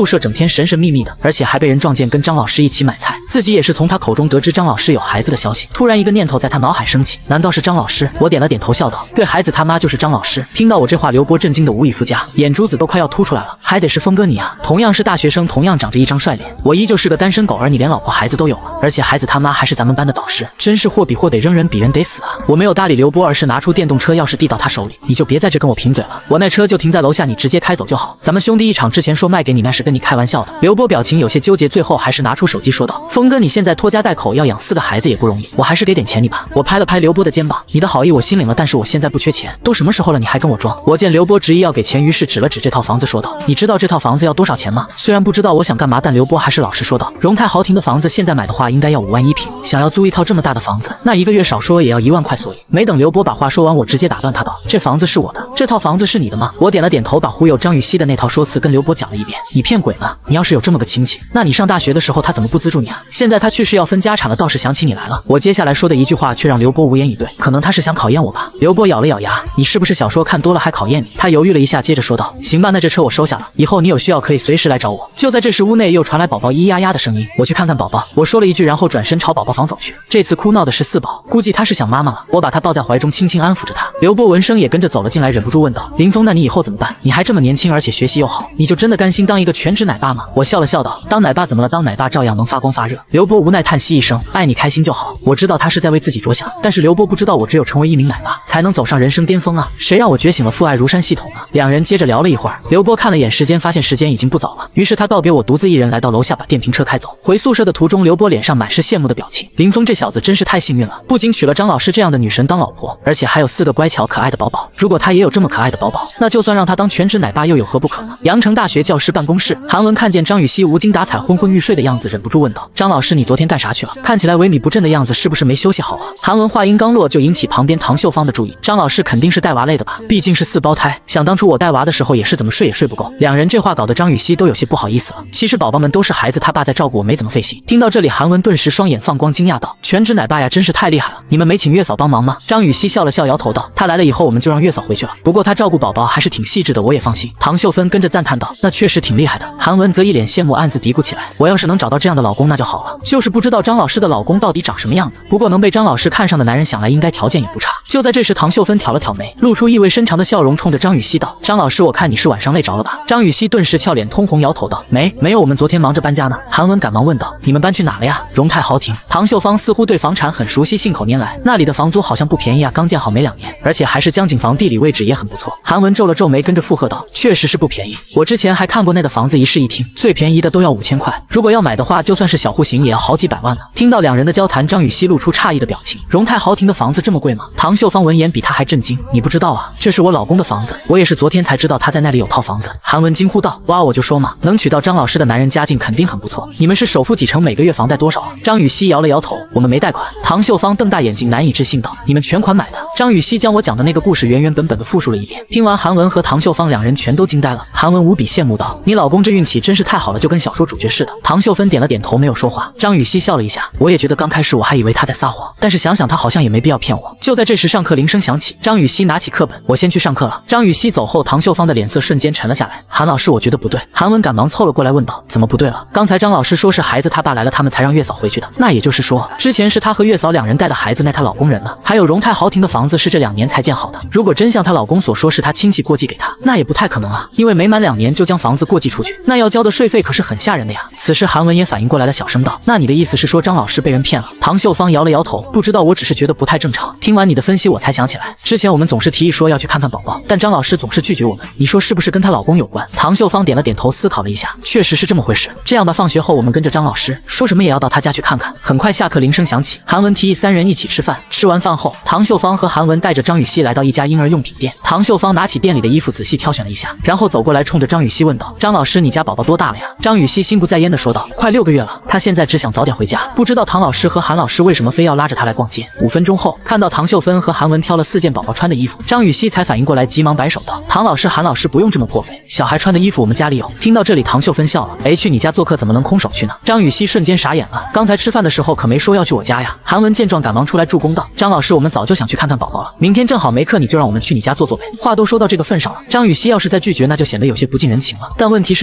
天神神秘秘的，而且还被人撞见跟张老师一起买菜，自己也是从他口中得知张老师有孩子的消息。突然一个念头在他脑海升起，难道是张老师？我点了点头笑道，对，孩子他妈就是张老师。听到我这话，刘波震惊的无以复加，眼珠子都快要凸出来了。还得是峰哥你啊，同样是大学生，同样长着一张帅脸，我依旧是个单身狗，而你连老婆孩子都有了，而且孩子他妈还是咱们班的导师，真是货比货得扔人比人得死啊！我没有搭理刘波，而是拿出电动车钥匙递到他手里，你就别在这跟我贫嘴了，我那车就停在楼下，你直接开走就好。咱们兄弟一场之前说卖给你那是跟你开玩笑的。刘波表情有些纠结，最后还是拿出手机说道，峰哥你现在拖家带口要养4个孩子也不容易，我还是给点钱你吧。我拍了拍刘波的肩膀，你的好意我心领了，但是我现在不缺钱，都什么时候了你还跟我装？我见刘波执意要给钱，于是指了指这套房子说道，你知道这套房子要多少钱吗？虽然不知道我想干嘛，但刘波还是老实说道，荣泰豪庭的房子现在买的话应该要5万1平，想要租一套这么大的房子，那1个月少说也要1万块，所以没等刘波把话说完，我直接打断他道，这房子是我的，这套房子是你的吗？我点了点头，把忽悠张雨绮的那套说辞跟刘波讲了一遍。你骗鬼吗？你要是有这么个亲戚，那你上大学的时候他怎么不资助你啊？现在他去世要分家产了，倒是想起你来了。我接下来说的一句话却让刘波无言以对，可能他是想考验我吧。刘波咬了咬牙，你是不是小说看多了还考验你？他犹豫了一下，接着说道，行吧，那这车我收下了，以后你有需要可以随时来找我。就在这时，屋内又传来宝宝咿呀呀的声音，我去看看宝宝。我说了一句，然后转身朝宝宝房走去。这次哭闹的是4宝，估计他是想妈妈了。我把他抱在怀中，轻轻安抚着他。刘波闻声也跟着走了进来，忍不住问道，林峰，那你以后怎么办？你还这么年轻，而且学习又好，你就真的甘心当一个全职奶爸吗？我笑了笑道，当奶爸怎么了？当奶爸照样能发光发热。刘波无奈叹息一声，爱你开心就好。我知道他是在为自己着想，但是刘波不知道我只有成为一名奶爸，才能走上人生巅峰啊！谁让我觉醒了父爱如山系统呢？两人接着聊了一会儿，刘波看了眼时间，发现时间已经不早了，于是他告别我，独自一人来到楼下，把电瓶车开走。回宿舍的途中，刘波脸上满是羡慕的表情。林峰这小子真是太幸运了，不仅娶了张老师这样的女神当老婆，而且还有4个乖巧可爱的宝宝。如果他也有这么可爱的宝宝，那就算让他当全职奶爸又有何不可呢？阳城大学教师办公室，韩文看见张雨绮无精打采、昏昏欲睡的样子，忍不住问道，张老师你昨天干啥去了？看起来萎靡不振的样子，是不是没休息好啊？韩文话音刚落，就引起旁边唐秀芳的注意。张老师肯定是带娃累的吧，毕竟是4胞胎，想当初我带娃的时候也是怎么睡也睡不够。两人这话搞得张雨绮都有些不好意思了。其实宝宝们都是孩子他爸在照顾，我没怎么费心。听到这里，韩文顿时双眼放光，惊讶道，全职奶爸呀，真是太厉害了，你们没请月嫂帮忙吗？张雨绮笑了笑，摇头道，她来了以后我们就让月嫂回去了，不过她照顾宝宝还是挺细致的，我也放心。唐秀芬跟着赞叹道，那确实挺厉害的。韩文则一脸羡慕，暗自嘀咕起来，我要是能找到这样的老公那就好了，就是不知道张老师的老公到底长什么样子，不过能被张老师看上的男人想来应该条件也不差。就在这时，唐秀芬挑了挑眉，露出意味深长的笑容，冲着张雨绮道，张老师我看你是晚上累着了吧？张雨绮顿时俏脸通红，摇头道，没有，我们昨天忙着搬家呢。韩文赶忙问道，你们搬去哪了呀？荣泰豪庭。唐秀芳似乎对房产很熟悉，信口拈来，那里的房租好像不便宜啊，刚建好没2年，而且还是江景房，地理位置也很不错。韩文皱了皱眉，跟着附和道，确实是不便宜，我之前还看过那的房子，1室1厅，最便宜的都要5000块，如果要买的话，就算是小户型也要好几百万呢。听到两人的交谈，张雨绮露出诧异的表情，荣泰豪庭的房子这么贵吗？唐秀芳闻言比他还震惊，你不知道啊，这是我老公的房子，我也是昨天才知道他在那里有套房子。韩文惊呼道，哇，我就说嘛，能娶到张老师的男人家境肯定很不错，你们是首付几成，每个月房贷多少啊？张雨绮摇了摇头，我们没贷款。唐秀芳瞪大眼睛难以置信道，你们全款买的？张雨绮将我讲的那个故事原原本本的复述了一遍。听完，韩文和唐秀芳两人全都惊呆了。韩文无比羡慕道，你老公这运气真是太好了，就跟小说主角似的。唐秀芬点了点头，没有说话。张雨绮笑了一下，我也觉得刚开始我还以为他在撒谎，但是想想他好像也没必要骗我。就在这时，上课铃声响起，张雨绮拿起课本，我先去上课了。张雨绮走后，唐秀芳的脸色瞬间沉了下来。韩老师，我觉得不对。韩文赶忙凑了过来问道，怎么不对了？刚才张老师说是孩子他爸来了，他们才让月嫂回去的，那也就是说之前是他和月嫂两人带的孩子，那她老公人了。还有荣泰豪庭的房子是这2年才建好的，如果真像她老公所说是她亲戚过继给她，那也不太可能啊，因为没满2年就将房子过继出去，那要交的税费可是很吓人的呀。此时韩文也反应过来了，小声道，那你的意思是说张老师被人骗了？唐秀芳摇了摇头，不知道，我只是觉得不太正常。听完你的分析，我才想起来，之前我们总是提议说要去看看宝宝，但张老师总是拒绝我们，你说是不是跟她老公有关？唐秀芳点了点头，思考了一下，确实是这么回事。这样吧，放学后我们跟着张老师，说什么也要到他家去看看。很快下课铃声响起，韩文提议3人一起吃饭。吃完饭后，唐秀芳和韩文带着张雨绮来到一家婴儿用品店。唐秀芳拿起店里的衣服仔细挑选了一下，然后走过来冲着张雨绮问道，张老师，你家宝宝多大了呀？张雨绮心不在焉的说道，快6个月了，他现在只想早点回家，不知道唐老师和韩老师为什么非要拉着他来逛街。5分钟后，看到唐秀芬和韩文挑了4件宝宝穿的衣服，张雨绮才反应过来，急忙摆手道，唐老师韩老师不用这么破费，小孩穿的衣服我们家里有。听到这里，唐秀芬笑了，去你家做客怎么能空手去呢？张雨绮瞬间傻眼了，刚才吃饭的时候可没说要去我家呀。韩文见状赶忙出来助攻道，张老师，我们早就想去看看宝宝了，明天正好没课，你就让我们去你家坐坐呗。话都说到这个份上了，张雨绮要是再拒绝，那就显得有些不近人情了。但问题是他们2个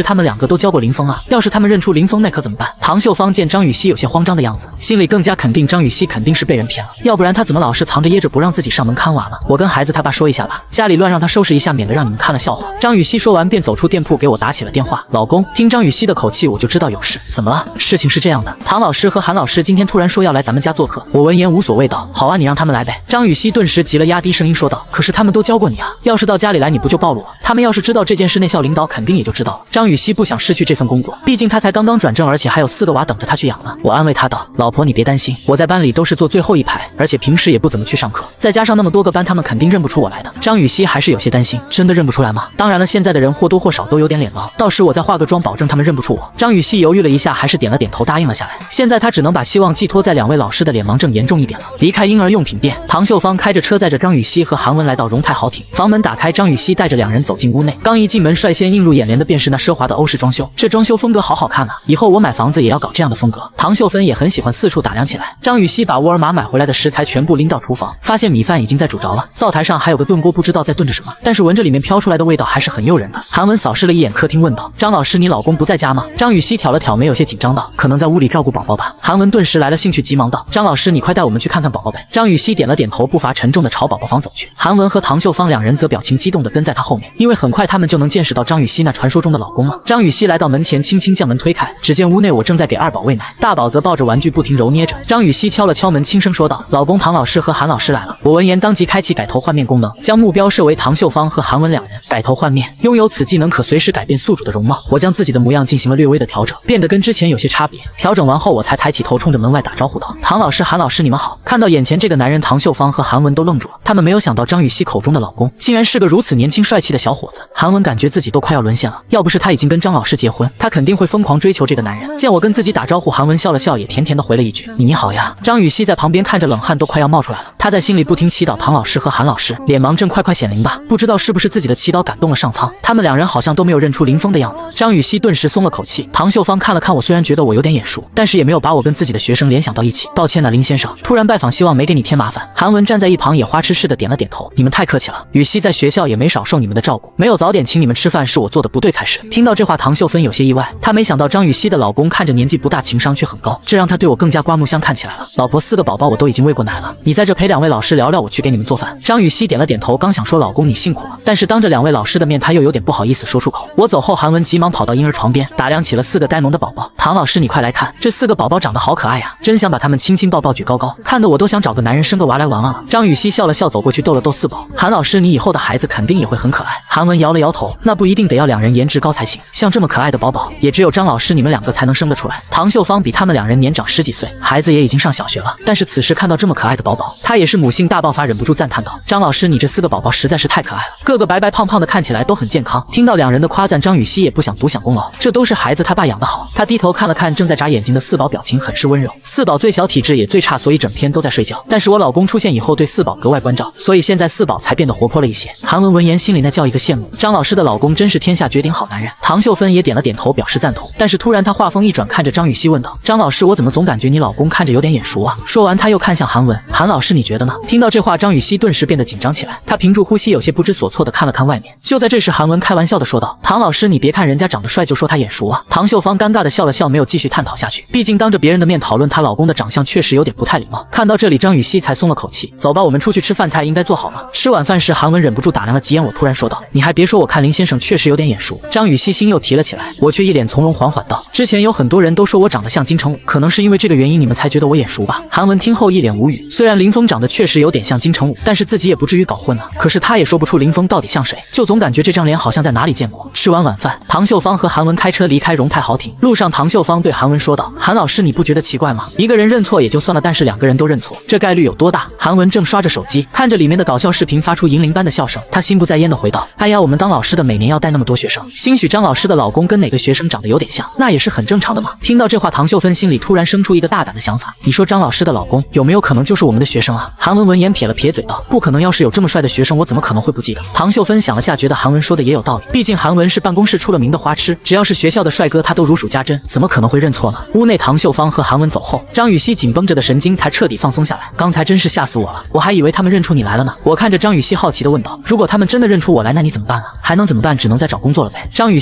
都教过林峰啊，要是他们认出林峰那可怎么办？唐秀芳见张雨绮有些慌张的样子，心里更加肯定张雨绮肯定是被人骗了，要不然她怎么老是藏着掖着不让自己上门看娃呢？我跟孩子他爸说一下吧，家里乱让他收拾一下，免得让你们看了笑话。张雨绮说完便走出店铺给我打起了电话。老公，听张雨绮的口气我就知道有事，怎么了？事情是这样的，唐老师和韩老师今天突然说要来咱们家做客。我闻言无所谓道，好啊，你让他们来呗。张雨绮顿时急了，压低声音说道，可是他们都教过你啊，要是到家里来你不就暴露了？他们要是知道这件事，内校领导肯定也就知道了。张雨绮不想失去这份工作，毕竟她才刚刚转正，而且还有4个娃等着她去养呢。我安慰她道，老婆你别担心，我在班里都是坐最后一排，而且平时也不怎么去上课，再加上那么多个班，他们肯定认不出我来的。张雨绮还是有些担心，真的认不出来吗？当然了，现在的人或多或少都有点脸盲，到时我再化个妆，保证他们认不出我。张雨绮犹豫了一下，还是点了点头，答应了下来。现在她只能把希望寄托在2位老师的脸盲症严重一点了。离开婴儿用品店，唐秀芳开着车载着张雨绮和韩文来到荣泰豪庭，房门打开，张雨绮带着2人走进屋内。刚一进门，率先映入眼帘的便是那奢华的欧式装修，这装修风格好好看啊！以后我买房子也要搞这样的风格。唐秀芬也很喜欢四处打量起来。张雨绮把沃尔玛买回来的食材全部拎到厨房，发现米饭已经在煮着了，灶台上还有个炖锅，不知道在炖着什么，但是闻着里面飘出来的味道还是很诱人的。韩文扫视了一眼客厅，问道：“张老师，你老公不在家吗？”张雨绮挑了挑眉，有些紧张道：“可能在屋里照顾宝宝吧。”韩文顿时来了兴趣，急忙道：“张老师，你快带我们去看看宝宝呗。”张雨绮点了点头，步伐沉重地朝宝宝房走去。韩文和唐秀芳2人则表情激动地跟在她后面，因为很快他们就能见识到张雨绮那传说中的老公了。张雨绮来到门前，轻轻将门推开，只见屋内我正在给2宝喂奶，大宝则抱着玩具不停揉捏着。张雨绮敲了敲门，轻声说道：“老公，唐老师和韩老师来了。”我闻言当即开启改头换面功能，将目标设为唐秀芳和韩文2人。改头换面，拥有此技能可随时改变宿主的容貌。我将自己的模样进行了略微的调整，变得跟之前有些差别。调整完后，我才抬起头冲着门外打招呼道：“唐老师、韩老师，你们好。”看到眼前这个男人，唐秀芳和韩文都愣住了，他们没有想到张雨绮口中的老公竟然是个如此年轻帅气的小伙子。韩文感觉自己都快要沦陷了，要不是他已经跟张老师结婚，他肯定会疯狂追求这个男人。见我跟自己打招呼，韩文笑了笑，也甜甜的回了一句：“你好呀。”张雨绮在旁边看着，冷汗都快要冒出来了。她在心里不停祈祷唐老师和韩老师脸盲症快快显灵吧。不知道是不是自己的祈祷感动了上苍，他们2人好像都没有认出林峰的样子。张雨绮顿时松了口气。唐秀芳看了看我，虽然觉得我有点眼熟，但是也没有把我跟自己的学生联想到一起。抱歉林先生，突然拜访，希望没给你添麻烦。韩文站在一旁也花痴似的点了点头。你们太客气了，雨绮在学校也没少受你们的照顾，没有早点请你们吃饭是我做的不对才是。听到这话，唐秀芬有些意外，她没想到张雨绮的老公看着年纪不大，情商却很高，这让她对我更加刮目相看起来了。老婆，4个宝宝我都已经喂过奶了，你在这陪2位老师聊聊，我去给你们做饭。张雨绮点了点头，刚想说老公你辛苦了，但是当着2位老师的面，她又有点不好意思说出口。我走后，韩文急忙跑到婴儿床边，打量起了4个呆萌的宝宝。唐老师，你快来看，这4个宝宝长得好可爱呀，真想把他们亲亲抱抱举高高，看得我都想找个男人生个娃来玩玩了。张雨绮笑了笑，走过去逗了逗4宝。韩老师，你以后的孩子肯定也会很可爱。韩文摇了摇头，那不一定，得要2人颜值高才行，像这么可爱的宝宝，也只有张老师你们2个才能生得出来。唐秀芳比他们2人年长10几岁，孩子也已经上小学了，但是此时看到这么可爱的宝宝，她也是母性大爆发，忍不住赞叹道：“张老师，你这4个宝宝实在是太可爱了，个个白白胖胖的，看起来都很健康。”听到2人的夸赞，张雨绮也不想独享功劳，这都是孩子他爸养得好。她低头看了看正在眨眼睛的4宝，表情很是温柔。4宝最小体质也最差，所以整天都在睡觉，但是我老公出现以后对4宝格外关照，所以现在4宝才变得活泼了一些。韩文闻言心里那叫一个羡慕，张老师的老公真是天下绝顶好男人。唐秀芬也点了点头表示赞同，但是突然她话锋一转，看着张雨绮问道：“张老师，我怎么总感觉你老公看着有点眼熟啊？”说完她又看向韩文：“韩老师你觉得呢？”听到这话，张雨绮顿时变得紧张起来，她屏住呼吸，有些不知所措地看了看外面。就在这时，韩文开玩笑地说道：“唐老师，你别看人家长得帅就说他眼熟啊。”唐秀芳尴尬地笑了笑，没有继续探讨下去，毕竟当着别人的面讨论她老公的长相确实有点不太礼貌。看到这里，张雨绮才松了口气。走吧，我们出去吃饭，菜应该做好了。吃晚饭时，韩文忍不住打量了几眼我，突然说道：“你还别说，我看林先生确实有点眼熟。”张雨绮心又提了起来，我却一脸从容，缓缓道：“之前有很多人都说我长得像金城武，可能是因为这个原因，你们才觉得我眼熟吧？”韩文听后一脸无语，虽然林峰长得确实有点像金城武，但是自己也不至于搞混了。可是他也说不出林峰到底像谁，就总感觉这张脸好像在哪里见过。吃完晚饭，唐秀芳和韩文开车离开荣泰豪庭。路上，唐秀芳对韩文说道：“韩老师，你不觉得奇怪吗？一个人认错也就算了，但是2个人都认错，这概率有多大？”韩文正刷着手机，看着里面的搞笑视频，发出银铃般的笑声。他心不在焉地回道：“哎呀，我们当老师的每年要带那么多学生，兴许张老师的老公跟哪个学生长得有点像，那也是很正常的嘛。”听到这话，唐秀芬心里突然生出一个大胆的想法：你说张老师的老公有没有可能就是我们的学生啊？韩文闻言撇了撇嘴道：“不可能，要是有这么帅的学生，我怎么可能会不记得？”唐秀芬想了下，觉得韩文说的也有道理，毕竟韩文是办公室出了名的花痴，只要是学校的帅哥，他都如数家珍，怎么可能会认错呢？屋内，唐秀芳和韩文走后，张雨绮紧绷着的神经才彻底放松下来。刚才真是吓死我了，我还以为他们认出你来了呢。我看着张雨绮好奇地问道：“如果他们真的认出我来，那你怎么办啊？”还能怎么办？只能再找工作了呗。张雨绮摆了摆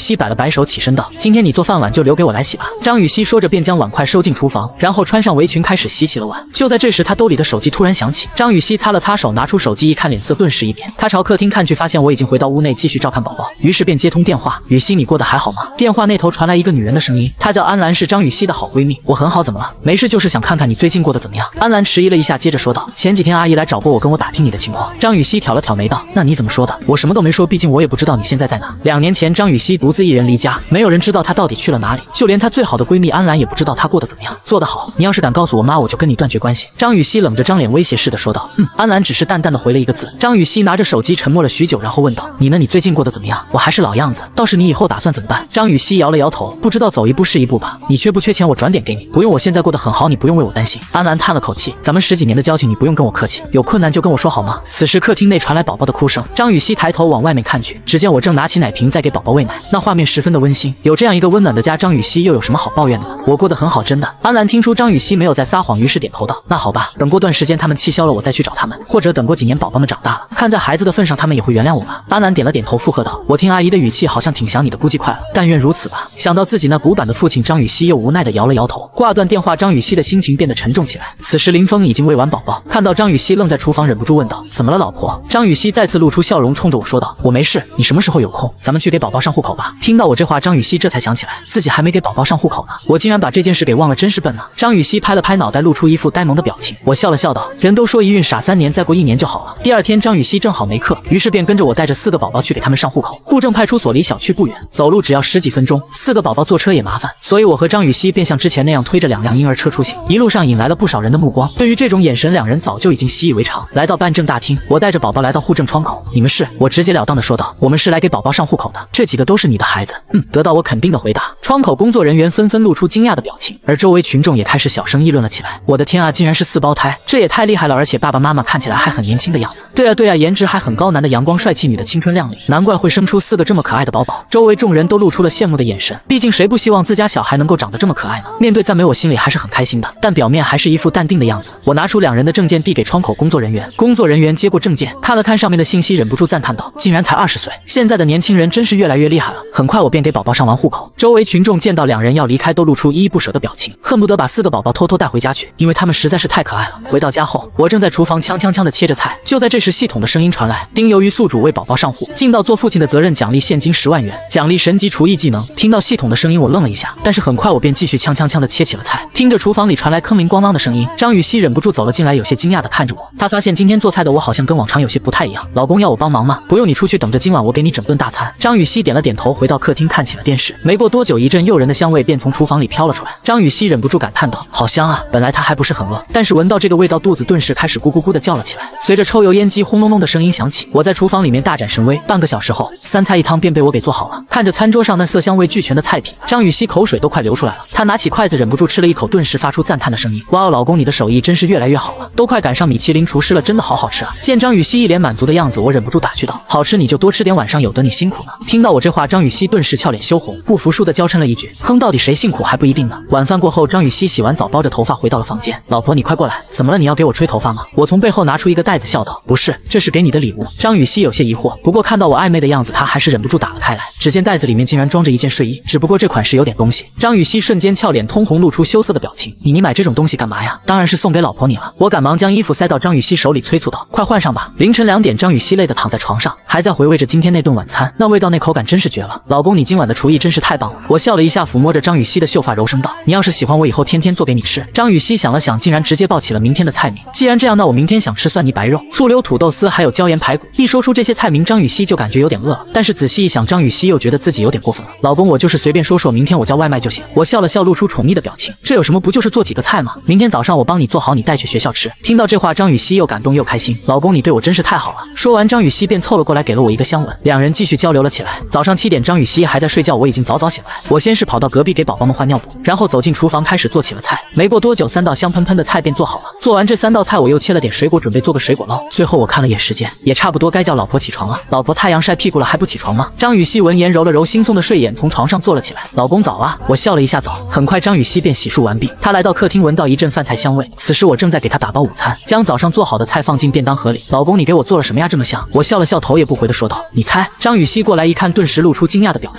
摆手起身道：“今天你做饭碗就留给我来洗吧。”张雨绮说着便将碗筷收进厨房，然后穿上围裙开始洗起了碗。就在这时，她兜里的手机突然响起。张雨绮擦了擦手，拿出手机一看，脸色顿时一变。她朝客厅看去，发现我已经回到屋内继续照看宝宝，于是便接通电话：“雨绮，你过得还好吗？”电话那头传来一个女人的声音，她叫安兰，是张雨绮的好闺蜜。我很好，怎么了？没事，就是想看看你最近过得怎么样。安兰迟疑了一下，接着说道：“前几天阿姨来找过我，跟我打听你的情况。”张雨绮挑了挑眉道：“那你怎么说的？我什么都没说，毕竟我也不知道你现在在哪。2年前，张雨绮独自一人离家，没有人知道她到底去了哪里，就连她最好的闺蜜安兰也不知道她过得怎么样。做得好，你要是敢告诉我妈，我就跟你断绝关系。”张雨绮冷着张脸威胁似的说道。安兰只是淡淡的回了一个字。张雨绮拿着手机沉默了许久，然后问道：“你呢？你最近过得怎么样？我还是老样子，倒是你以后打算怎么办？”张雨绮摇了摇头，不知道走一步是一步吧。你缺不缺钱？我转点给你。不用，我现在过得很好，你不用为我担心。安兰叹了口气，咱们10几年的交情，你不用跟我客气，有困难就跟我说好吗？此时客厅内传来宝宝的哭声，张雨绮抬头往外面看去，只见我正拿起奶瓶在给宝宝喂奶，那画面十分的温馨。有这样一个温暖的家，张雨绮又有什么好抱怨的呢？我过得很好，真的。安兰听出张雨绮没有在撒谎，于是点头道：“那好吧，等过段时间他们气消了，我再去找他们，或者等过几年宝宝们长大了，看在孩子的份上，他们也会原谅我吧。”安兰点了点头，附和道：“我听阿姨的语气好像挺想你的，估计快了，但愿如此吧。”想到自己那古板的父亲，张雨绮又无奈的摇了摇头。挂断电话，张雨绮的心情变得沉重起来。此时林峰已经喂完宝宝，看到张雨绮愣在厨房，忍不住问道：“怎么了，老婆？”张雨绮再次露出笑容，冲着我说道：“我没事，你什么时候有空，咱们去给宝宝上户口吧。”听到我这话，张雨绮这才想起来自己还没给宝宝上户口呢，我竟然把这件事给忘了，真是笨呢。张雨绮拍了拍脑袋，露出一副呆萌的表情。我笑了笑道：“人都说一孕傻3年，再过1年就好了。”第二天张雨绮正好没课，于是便跟着我带着4个宝宝去给他们上户口。户政派出所离小区不远，走路只要10几分钟，4个宝宝坐车也麻烦，所以我和张雨绮便像之前那样推着2辆婴儿车出行，一路上引来了不少人的目光。对于这种眼神，2人早就已经习以为常。来到办证大厅，我带着宝宝来到户政窗口。“你们是？”我直截了当的说道。“我们是来给宝宝上户口的，这几个都是你的孩子。”得到我肯定的回答，窗口工作人员纷纷露出惊讶的表情，而周围群众也开始小声议论了起来。我的天啊，竟然是4胞胎，这也太厉害了，而且爸爸妈妈看起来还很年轻的样子。对啊，颜值还很高，男的阳光帅气，女的青春靓丽，难怪会生出4个这么可爱的宝宝。周围众人都露出了羡慕的眼神，毕竟谁不希望自家小孩能够长得这么可爱呢？面对赞美，我心里还是很开心的，但表面还是一副淡定的样子。我拿出2人的证件递给窗口工作人员，工作人员接过证件，看了看上面的信息，忍不住赞叹道：“竟然才20岁，现在的年轻人真是越来越厉害了。”很快我便给宝宝上完户口。周围群众见到2人要离开，都露出依依不舍的表情，恨不得把4个宝宝偷偷带回家去，因为他们实在是太可爱了。回到家后，我正在厨房锵的切着菜，就在这时，系统的声音传来：“丁鱿鱼宿主为宝宝上户，尽到做父亲的责任，奖励现金10万元，奖励神级厨艺技能。”听到系统的声音，我愣了一下，但是很快我便继续锵的切起了菜。听着厨房里传来铿铃咣啷的声音，张雨绮忍不住走了进来，有些惊讶的看着我。她发现今天做菜的我好像跟往常有些不太一样。“老公要我帮忙吗？”“不用，你出去等着，今晚我给你整顿大餐。”张雨绮点了点头，回到客厅看起了电视。没过多久，一阵诱人的香味便从厨房里飘了出来。张雨绮忍不住感叹道：“好香啊！”本来她还不是很饿，但是闻到这个味道，肚子顿时开始咕咕咕的叫了起来。随着抽油烟机轰隆隆的声音响起，我在厨房里面大展神威。半个小时后，3菜1汤便被我给做好了。看着餐桌上那色香味俱全的菜品，张雨绮口水都快流出来了。她拿起筷子，忍不住吃了一口，顿时发出赞叹的声音：“哇哦，老公，你的手艺真是越来越好了，都快赶上米其林厨师了，真的好好吃啊！”见张雨绮一脸满足的样子，我忍不住打趣道：“好吃你就多吃点，晚上有的你辛苦呢。”听到我这话，张雨绮顿时俏脸羞红，不服输的娇嗔了一句：“哼，到底谁辛苦还不一定呢。”晚饭过后，张雨绮洗完澡，包着头发回到了房间。“老婆，你快过来，怎么了？你要给我吹头发吗？”我从背后拿出一个袋子，笑道：“不是，这是给你的礼物。”张雨绮有些疑惑，不过看到我暧昧的样子，她还是忍不住打了开来。只见袋子里面竟然装着一件睡衣，只不过这款式有点东西。张雨绮瞬间俏脸通红，露出羞涩的表情：“你买这种东西干嘛呀？”“当然是送给老婆你了。”我赶忙将衣服塞到张雨绮手里，催促道：“快换上吧。”凌晨2点，张雨绮累得躺在床上，还在回味着今天那顿晚餐，那味道那口感真是绝了。“老公，你今晚的厨艺真是太棒了。”我笑了一下，抚摸着张雨绮的秀发，柔声道：“你要是喜欢，我以后天天做给你吃。”张雨绮想了想，竟然直接报起了明天的菜名。既然这样，那我明天想吃蒜泥白肉、醋溜土豆丝，还有椒盐排骨。一说出这些菜名，张雨绮就感觉有点饿了，但是仔细一想，张雨绮又觉得自己有点过分了。“老公，我就是随便说说，明天我叫外卖就行。”我笑了笑，露出宠溺的表情：“这有什么？不就是做几个菜吗？明天早上我帮你做好，你带去学校吃。”听到这话，张雨绮又感动又开心：“老公，你对我真是太好了。”说完，张雨绮便凑了过来，给了我一个香吻。2人继续交流了起来。早上7点，张雨绮还在睡觉，我已经早早醒来。我先是跑到隔壁给宝宝们换尿布，然后走进厨房开始做起了菜。没过多久，3道香喷喷的菜便做好了。做完这3道菜，我又切了点水果，准备做个水果捞。最后我看了眼时间，也差不多该叫老婆起床了。“老婆，太阳晒屁股了还不起床吗？”张雨绮闻言揉了揉惺忪的睡眼，从床上坐了起来。“老公早啊。”我笑了一下早。很快张雨绮便洗漱完毕，她来到客厅，闻到一阵饭菜香味。此时我正在给她打包午餐，将早上做好的菜放进便当盒里。“老公，你给我做了什么呀？这么香？”我笑了笑，头也不回的说道：“你猜。”张雨绮过来一看，顿时露出惊讶的表情。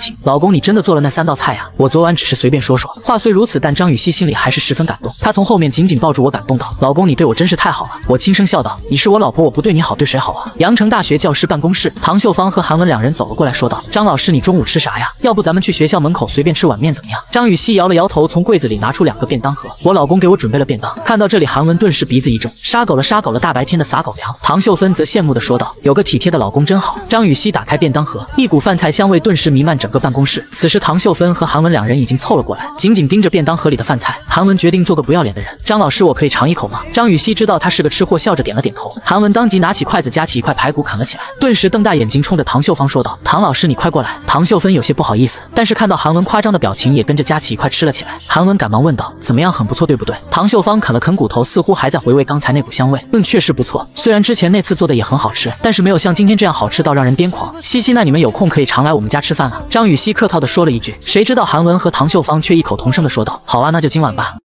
情。老公，你真的做了那3道菜呀？我昨晚只是随便说说。话虽如此，但张雨绮心里还是十分感动。她从后面紧紧抱住我，感动道：“老公，你对我真是太好了。”我轻声笑道：“你是我老婆，我不对你好，对谁好啊？”阳城大学教师办公室，唐秀芳和韩文两人走了过来，说道：“张老师，你中午吃啥呀？要不咱们去学校门口随便吃碗面怎么样？”张雨绮摇了摇头，从柜子里拿出2个便当盒。我老公给我准备了便当。看到这里，韩文顿时鼻子一皱：“杀狗了，杀狗了！大白天的撒狗粮。”唐秀芬则羡慕地说道：“有个体贴的老公真好。”张雨绮打开便当盒，一股饭菜香味顿时弥漫整个办公室。此时，唐秀芬和韩文两人已经凑了过来，紧紧盯着便当盒里的饭菜。韩文决定做个不要脸的人：“张老师，我可以尝一口吗？”张雨绮知道他是个吃货，笑着点了点头。韩文当即拿起筷子夹起一块排骨啃了起来，顿时瞪大眼睛冲着唐秀芳说道：“唐老师，你快过来！”唐秀芬有些不好意思，但是看到韩文夸张的表情，也跟着夹起一块吃了起来。韩文赶忙问道：“怎么样，很不错对不对？”唐秀芳啃了啃骨头，似乎还在回味刚才那股香味。确实不错。虽然之前那次做的也很好吃，但是没有像今天这样好吃到让人癫狂。西西，那你们有空可以常来我们家吃饭啊。张雨绮客套的说了一句，谁知道韩文和唐秀芳却异口同声的说道：“好啊，那就今晚吧。”